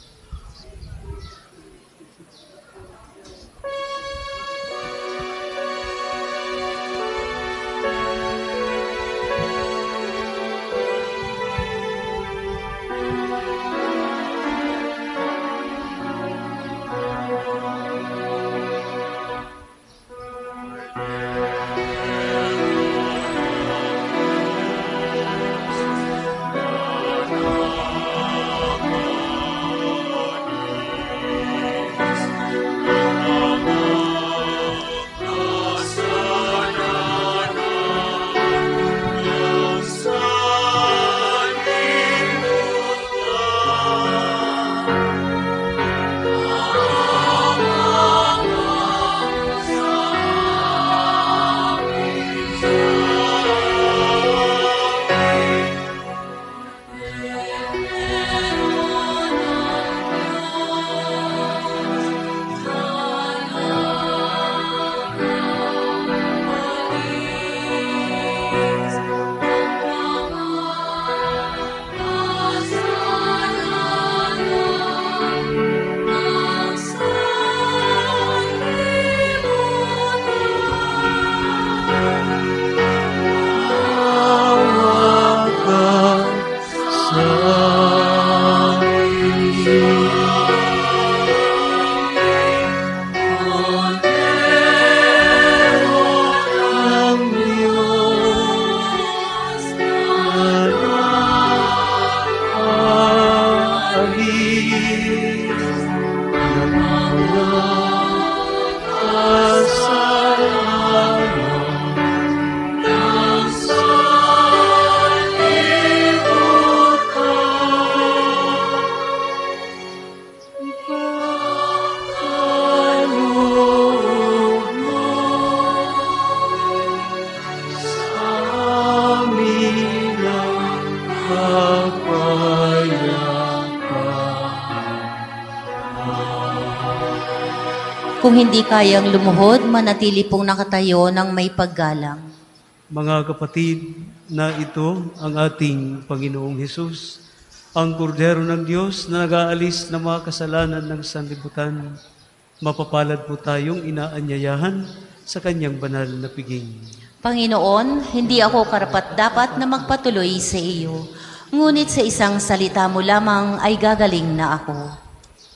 Kung hindi kayang lumuhod, manatili pong nakatayo ng may paggalang. Mga kapatid, na ito ang ating Panginoong Hesus, ang kordero ng Diyos na nag-aalis ng mga kasalanan ng sanlibutan. Mapapalad po tayong inaanyayahan sa kanyang banal na piging. Panginoon, hindi ako karapat-dapat na magpatuloy sa iyo, ngunit sa isang salita mo lamang ay gagaling na ako.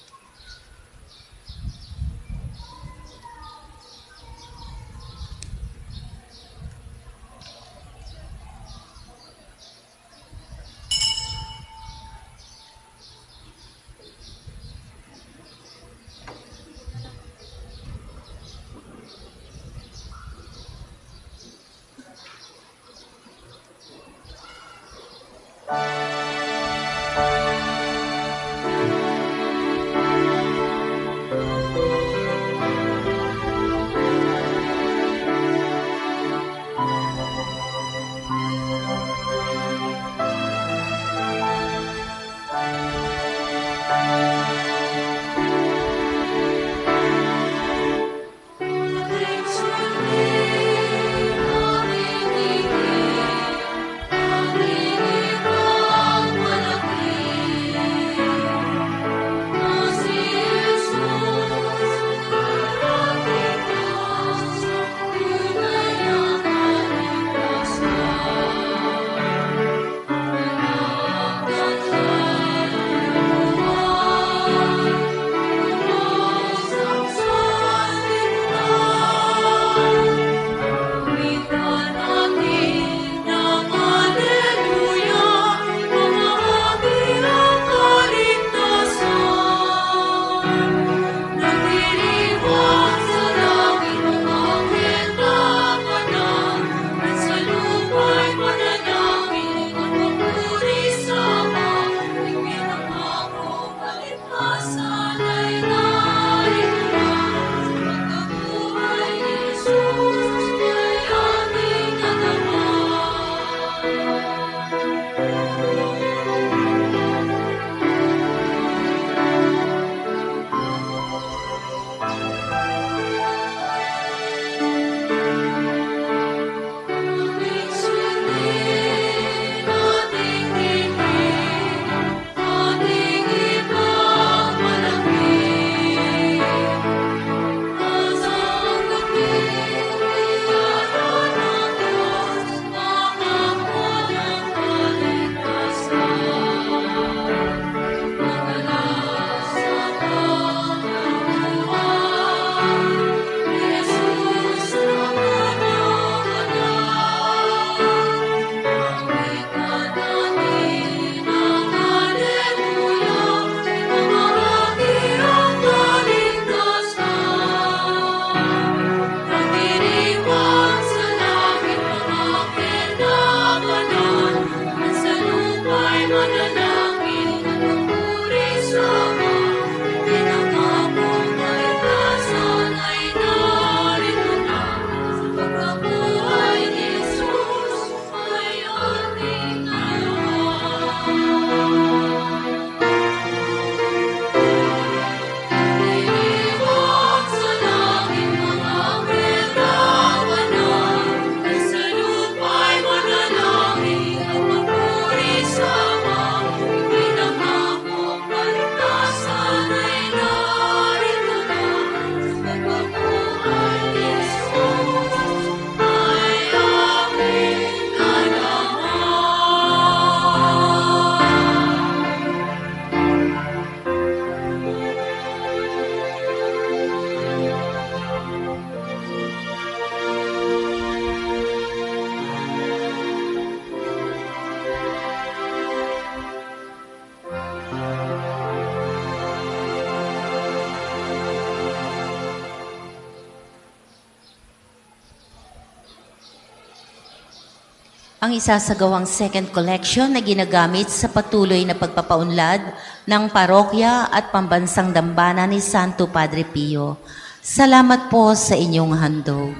Ang isasagawang second collection na ginagamit sa patuloy na pagpapaunlad ng parokya at pambansang dambana ni Santo Padre Pio. Salamat po sa inyong handog.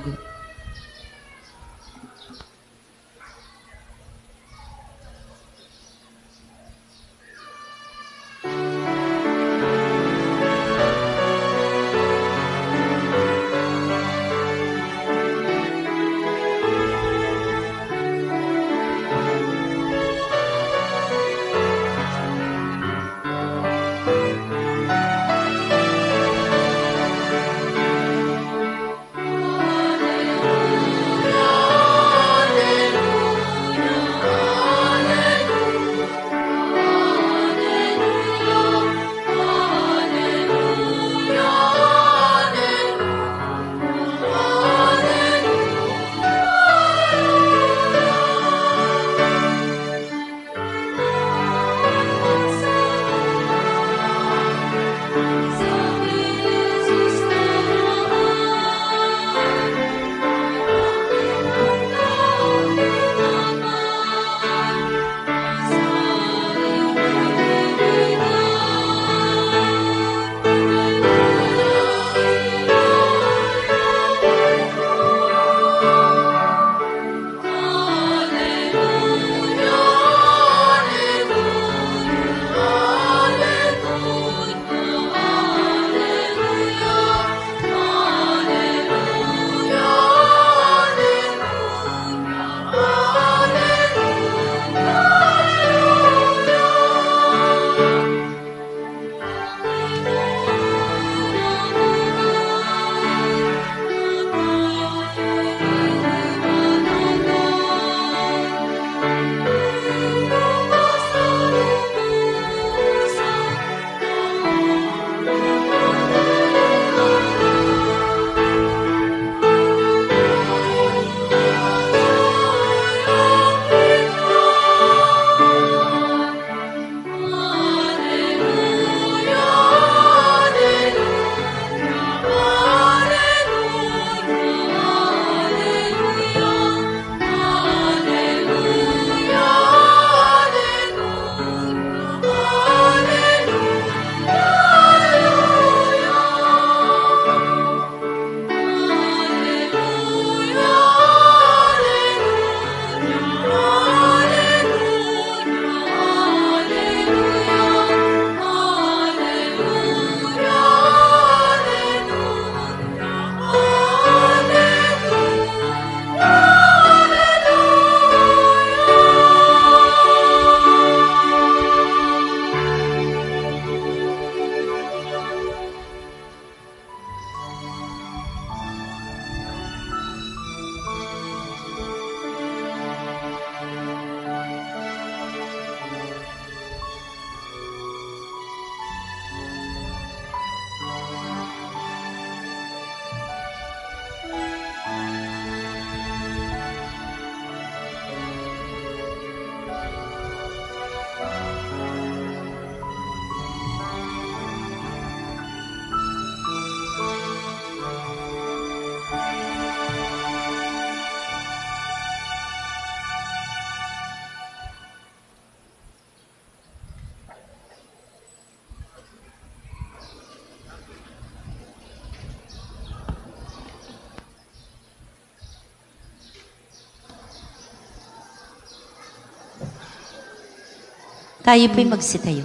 Tayo po'y magsitayo.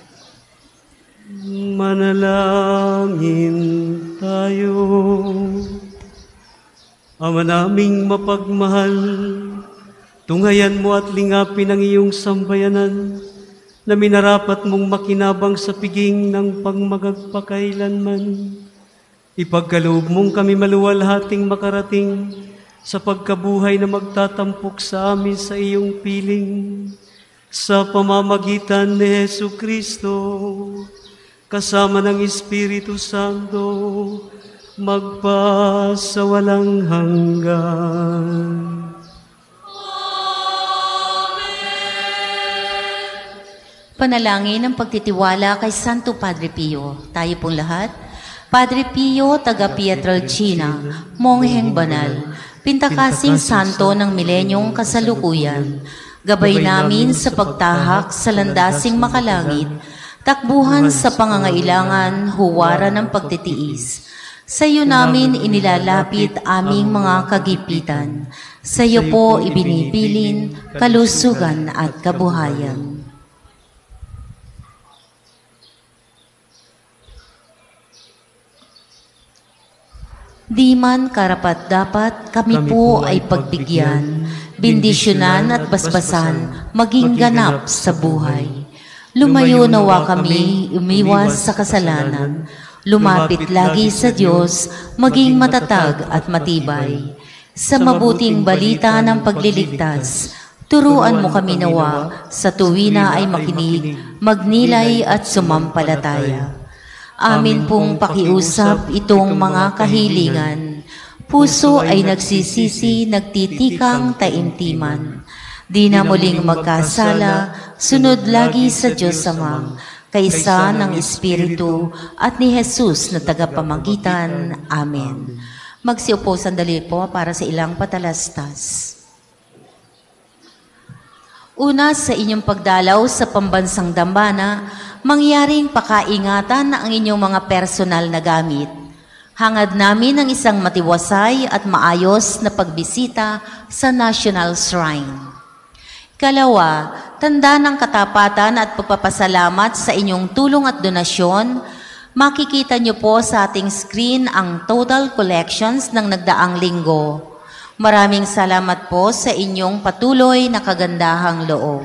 Manalangin tayo. Ama naming mapagmahal, tunghayan mo at lingapin ang iyong sambayanan na minarapat mong makinabang sa piging ng pagmagagpakailanman. Ipagkaloob mong kami maluwalhating makarating sa pagkabuhay na magtatampok sa amin sa iyong piling. Sa pamamagitan ni Jesucristo, kasama ng Espiritu Santo, magpa sa walang hanggan. Panalangin ng pagtitiwala kay Santo Padre Pio. Tayo pong lahat. Padre Pio, taga Pietrelcina, mongheng banal, pintakasing santo ng milenyong kasalukuyan, gabay namin sa pagtahak sa landasing makalangit, takbuhan sa pangangailangan, huwaran ng pagtitiis. Sa iyo namin inilalapit aming mga kagipitan. Sa iyo po ibinibilin kalusugan at kabuhayan. Di man karapat-dapat kami po ay pagbigyan, bendisyonan at basbasan, maging ganap sa buhay. Lumayo nawa kami, umiwas sa kasalanan, lumapit lagi sa Diyos, maging matatag at matibay. Sa mabuting balita ng pagliligtas, turuan mo kami nawa, sa tuwina ay makinig, magnilay at sumampalataya. Amin pong pakiusap itong mga kahilingan. Puso ay nagsisisi, nagtitikang taimtiman. Di na muling magkasala, sunod lagi sa Diyos Ama, kaysa ng Espiritu at ni Jesus na tagapamagitan. Amen. Magsiupo sandali po para sa ilang patalastas. Una, sa inyong pagdalaw sa pambansang dambana, mangyaring pakaingatan ang inyong mga personal na gamit. Hangad namin ang isang matiwasay at maayos na pagbisita sa National Shrine. Kalawa, tanda ng katapatan at pagpapasalamat sa inyong tulong at donasyon, makikita niyo po sa ating screen ang total collections ng nagdaang linggo. Maraming salamat po sa inyong patuloy na kagandahang loob.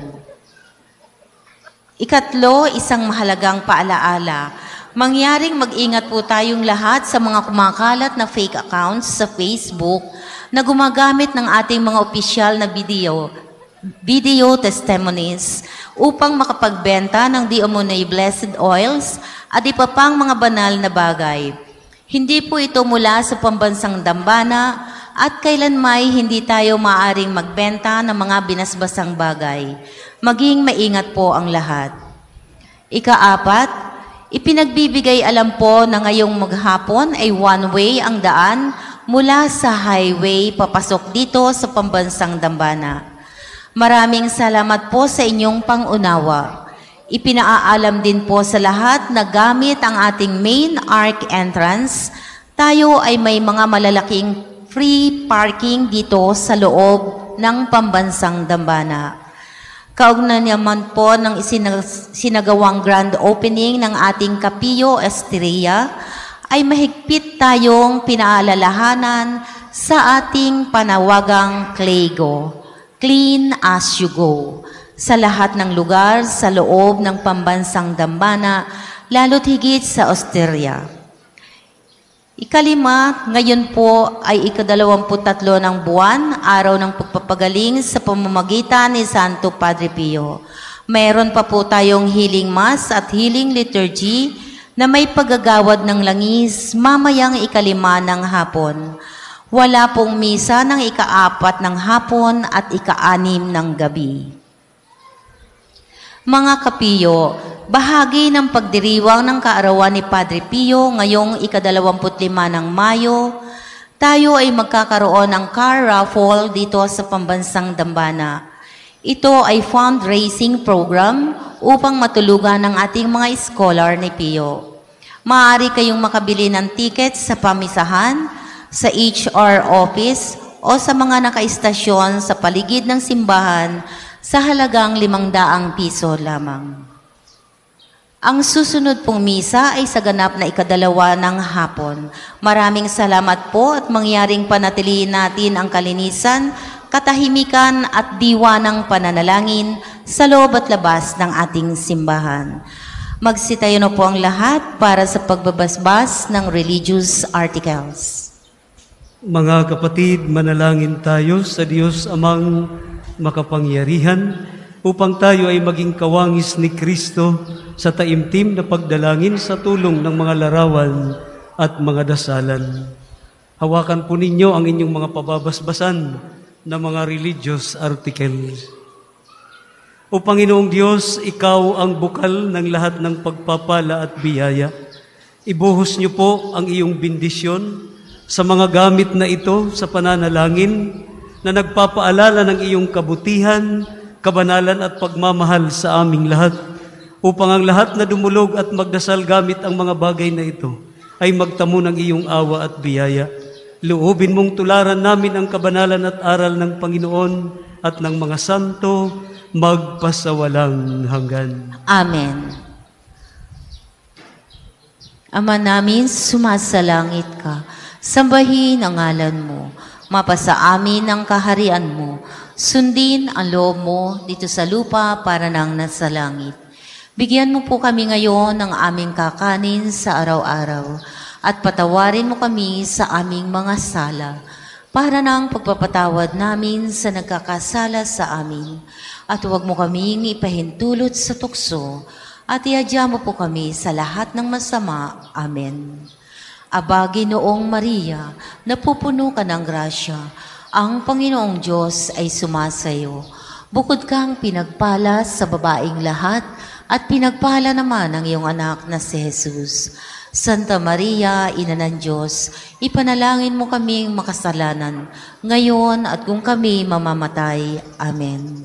Ikatlo, isang mahalagang paalaala. Mangyaring mag-ingat po tayong lahat sa mga kumakalat na fake accounts sa Facebook na gumagamit ng ating mga opisyal na video, video testimonies upang makapagbenta ng di umano'y blessed oils at iba pang mga banal na bagay. Hindi po ito mula sa pambansang dambana at kailanmay hindi tayo maaring magbenta ng mga binasbasang bagay. Maging maingat po ang lahat. Ikaapat, ipinagbibigay alam po na ngayong maghapon ay one-way ang daan mula sa highway papasok dito sa pambansang dambana. Maraming salamat po sa inyong pangunawa. Ipinaalam din po sa lahat na gamit ang ating main arc entrance, tayo ay may mga malalaking free parking dito sa loob ng pambansang dambana. Kaugnay naman po ng isinagawang grand opening ng ating Capillo Estrella, ay mahigpit tayong pinaalalahanan sa ating panawagang Clego, Clean as you go, sa lahat ng lugar sa loob ng pambansang dambana, lalo't higit sa Osteria. Ikalima, ngayon po ay ikadalawamput tatlo ng buwan, araw ng pagpapagaling sa pamamagitan ni Santo Padre Pio. Mayroon pa po tayong healing mass at healing liturgy na may paggagawad ng langis mamayang ikalima ng hapon. Wala pong misa ng ikaapat ng hapon at ikaanim ng gabi. Mga kapiyo, bahagi ng pagdiriwang ng kaarawan ni Padre Pio ngayong ikadalawamput lima ng Mayo, tayo ay magkakaroon ng car raffle dito sa pambansang dambana. Ito ay fundraising program upang matulugan ng ating mga scholar ni Pio. Maaari kayong makabili ng ticket sa pamisahan, sa H R office o sa mga nakaistasyon sa paligid ng simbahan sa halagang limang daang piso lamang. Ang susunod pong misa ay sa ganap na ikadalawa ng hapon. Maraming salamat po at mangyaring panatilihin natin ang kalinisan, katahimikan at diwa ng pananalangin sa loob at labas ng ating simbahan. Magsitayo na po ang lahat para sa pagbabasbas ng religious articles. Mga kapatid, manalangin tayo sa Diyos Amang makapangyarihan upang tayo ay maging kawangis ni Kristo sa taimtim na pagdalangin sa tulong ng mga larawan at mga dasalan. Hawakan po ninyo ang inyong mga pababasbasan na mga religious articles. O Panginoong Diyos, Ikaw ang bukal ng lahat ng pagpapala at biyaya. Ibuhos niyo po ang iyong bendisyon sa mga gamit na ito sa pananalangin na nagpapaalala ng iyong kabutihan, kabanalan at pagmamahal sa aming lahat, upang ang lahat na dumulog at magdasal gamit ang mga bagay na ito ay magtamo ng iyong awa at biyaya. Loobin mong tularan namin ang kabanalan at aral ng Panginoon at ng mga santo magpasawalang hanggan. Amen. Ama namin, sumasalangit ka. Sambahin ang ngalan mo. Mapasa amin ang kaharian mo. Sundin ang loob mo dito sa lupa para nang nasa langit. Bigyan mo po kami ngayon ng aming kakanin sa araw-araw at patawarin mo kami sa aming mga sala para nang pagpapatawad namin sa nagkakasala sa amin. At huwag mo kaming ipahintulot sa tukso at iadya mo po kami sa lahat ng masama. Amen. Aba, Ginoong Maria, napupuno ka ng grasya, ang Panginoong Diyos ay sumasayo. Bukod kang pinagpala sa babaeng lahat, at pinagpala naman ang iyong anak na si Jesus. Santa Maria, Ina ng Diyos, ipanalangin mo kaming makasalanan, ngayon at kung kami mamamatay. Amen.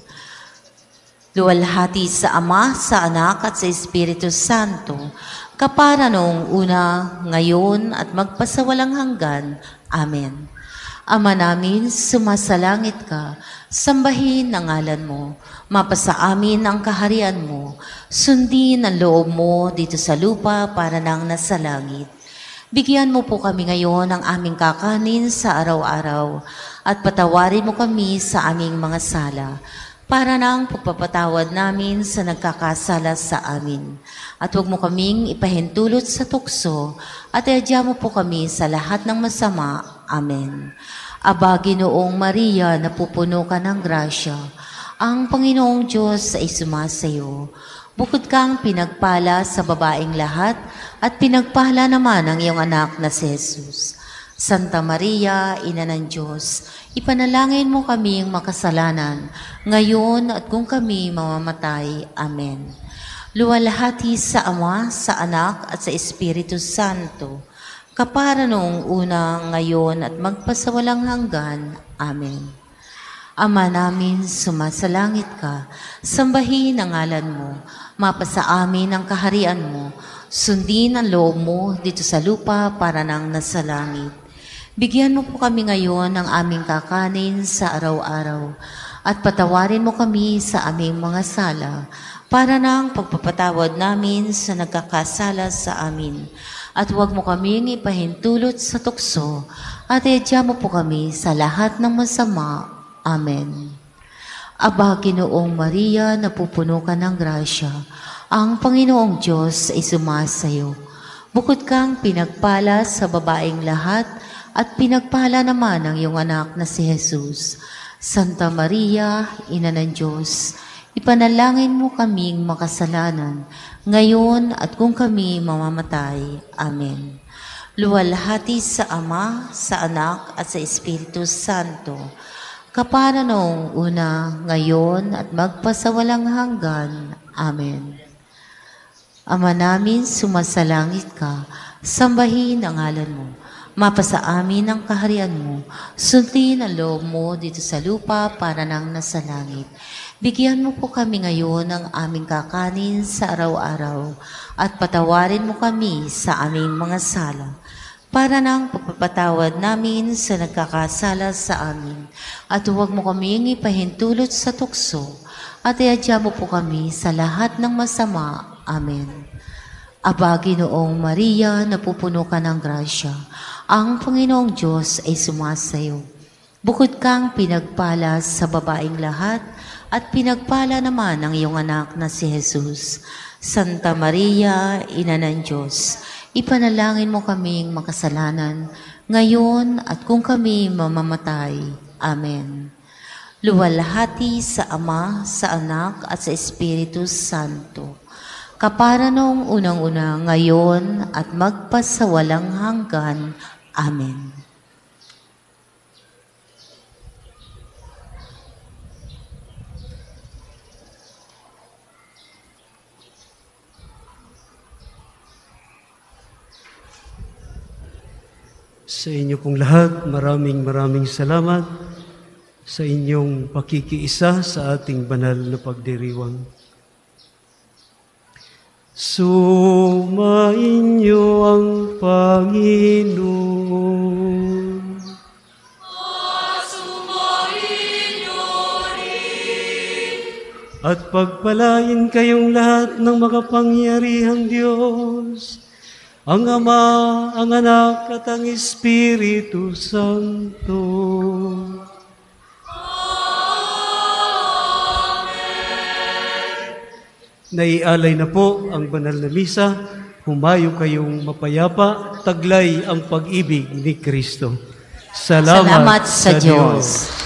Luwalhati sa Ama, sa Anak at sa Espiritu Santo, kapara noong una, ngayon at magpasawalang hanggan. Amen. Ama namin, sumasalangit ka, sambahin ang ngalan mo, mapasa amin ang kaharian mo, sundin ang loob mo dito sa lupa para nang nasa langit. Bigyan mo po kami ngayon ng aming kakanin sa araw-araw at patawarin mo kami sa aming mga sala para nang pagpapatawad namin sa nagkakasala sa amin. At huwag mo kaming ipahintulot sa tukso at iadya mo po kami sa lahat ng masama. Amen. Aba, Ginoong Maria, napupuno ka ng grasya, ang Panginoong Diyos ay sumasayo. Bukod kang pinagpala sa babaeng lahat at pinagpala naman ang iyong anak na si Jesus. Santa Maria, Ina ng Diyos, ipanalangin mo kaming makasalanan, ngayon at kung kami mamamatay. Amen. Luwalhati sa Ama, sa Anak at sa Espiritu Santo, kapara noong una, ngayon at magpasawalang hanggan. Amen. Ama namin, sumasalangit ka, sambahin ang ngalan mo, mapasa amin ang kaharian mo, sundin ang loob mo dito sa lupa para nang nasa langit. Bigyan mo po kami ngayon ng aming kakanin sa araw-araw at patawarin mo kami sa aming mga sala para nang pagpapatawad namin sa nagkakasala sa amin. At huwag mo kaming ipahintulot sa tukso at iadya mo po kami sa lahat ng masama. Amen. Aba, Ginoong Maria, napupuno ka ng grasya, ang Panginoong Diyos ay sumasayo. Bukod kang pinagpala sa babaeng lahat at pinagpala naman ang iyong anak na si Jesus. Santa Maria, Ina ng Diyos, ipanalangin mo kaming makasalanan, ngayon at kung kami mamamatay. Amen. Luwalhati sa Ama, sa Anak at sa Espiritu Santo, kapara noong una, ngayon at magpasawalang hanggan. Amen. Ama namin, sumasalangit ka, sambahin ang ngalan mo, mapasa amin ang kaharian mo, sundin ang loob mo dito sa lupa para nang nasa langit. Bigyan mo po kami ngayon ng aming kakanin sa araw-araw at patawarin mo kami sa aming mga sala para nang pagpapatawad namin sa nagkakasala sa amin. At huwag mo kaming ipahintulot sa tukso at iadya mo po kami sa lahat ng masama. Amen. Aba, Ginoong Maria, napupuno ka ng grasya. Ang Panginoong Diyos ay sumasayo. Bukod kang pinagpala sa babaeng lahat, at pinagpala naman ang iyong anak na si Jesus. Santa Maria, Ina ng Diyos, ipanalangin mo kaming makasalanan, ngayon at kung kami mamamatay. Amen. Luwalhati sa Ama, sa Anak, at sa Espiritu Santo, kapara noong unang-una, ngayon, at magpasawalang hanggan. Amen. Sa inyo pong lahat, maraming maraming salamat sa inyong pakikiisa sa ating banal na pagdiriwang. Sumainyo ang Panginoon. At pagpalain kayong lahat ng makapangyarihang Diyos, ang Ama, ang Anak, at ang Espiritu Santo. Naialay na po ang banal na misa. Humayo kayong mapayapa, taglay ang pag-ibig ni Kristo. Salamat, Salamat sa sa Diyos. Diyos.